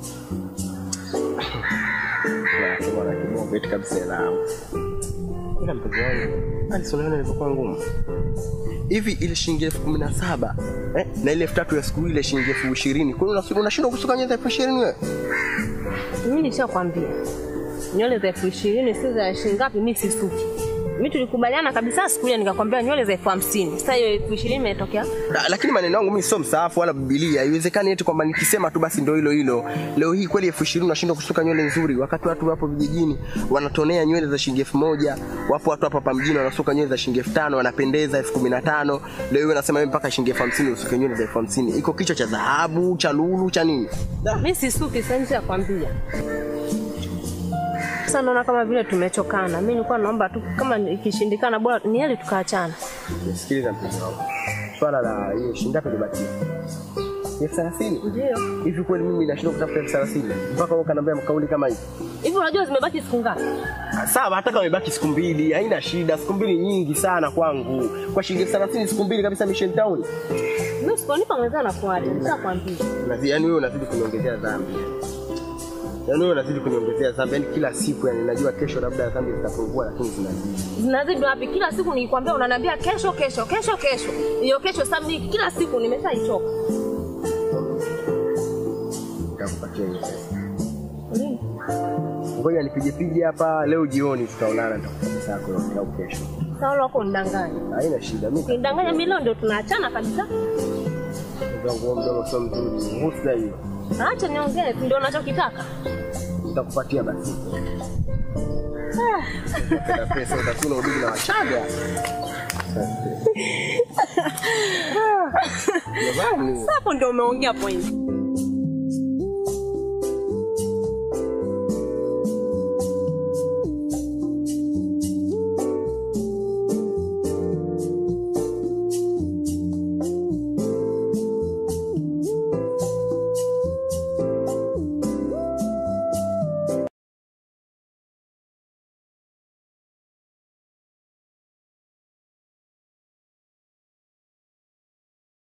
Speaker 6: Na kama na kibongo eti kabisa elangu. Ila mpenzi wangu, alisonana ilivyokuwa ngumu. Hivi ile shilingi elfu kumi na saba eh na ile elfu tatu ya siku ile shilingi elfu ishirini. Kwa nini unashindwa kusuka nywele elfu ishirini wewe?
Speaker 7: Mimi nishakwambia. Nywele za elfu ishirini si za shilingi ngapi mimi sisuki. Mimi tulikubaliana kabisa siku ile nikakwambia nywele za elfu hamsini. Sasa hiyo elfu ishirini imetokea.
Speaker 6: Lakini maneno yangu mimi sio msaafu wala Biblia. Haiwezekani eti kwamba nikisema tu basi ndio hilo hilo. Leo hii kweli elfu ishirini unashindwa kusuka nywele nzuri wakati watu wapo vijijini wanatonea nywele za shilingi elfu moja. Wapo watu hapa mjini wanasuka nywele za shilingi elfu tano wanapendeza elfu kumi na tano. Leo hii unasema mimi mpaka shilingi elfu hamsini usuke nywele za elfu hamsini. Iko kichwa cha dhahabu, cha lulu, cha nini?
Speaker 7: Mimi sisuki sasa nishakwambia. Sasa naona kama vile tumechokana. Mimi nilikuwa naomba tu kama ikishindikana bora ni hali tukaachana.
Speaker 6: Nisikiliza mpenzi wangu. Swala la hiyo shingapi libaki? elfu thelathini?
Speaker 7: Ndio.
Speaker 6: Hivi kweli mimi nashindwa kutafuta elfu thelathini? Mpaka wewe kaniambia mkauli kama hivi.
Speaker 7: Hivi unajua zimebaki siku ngapi?
Speaker 6: Sawa, hata kama imebaki siku mbili, haina shida. Siku mbili nyingi sana kwangu. Kwa shilingi elfu thelathini siku mbili kabisa Mission Town.
Speaker 7: Mimi siponipa ngeza na kuaje. Nishakwambia.
Speaker 6: Yaani wewe unazidi kuniongezea dhambi. Yaani wewe unazidi kuniongezea dhambi. Yaani kila siku yani najua kesho labda dhambi zitapungua lakini zinazidi.
Speaker 7: Zinazidi wapi? Kila siku nikikwambia unaniambia kesho kesho kesho kesho. Hiyo kesho sasa mimi kila siku nimeshaichoka.
Speaker 6: Nitakupatia hiyo pesa. Ngoja nipige pige hapa leo jioni tutaonana nitakupatia yako leo kesho.
Speaker 7: Sawa lako ndanganya.
Speaker 6: Haina shida mimi.
Speaker 7: Ukindanganya mimi leo ndio tunaachana kabisa.
Speaker 6: Ndio mdogo sio mzuri. Husa hiyo.
Speaker 7: Acha niongee ndio unachokitaka.
Speaker 6: Nitakupatia basi. Ah, pesa utakuna udini na wachaga.
Speaker 7: Sasa ndio umeongea point.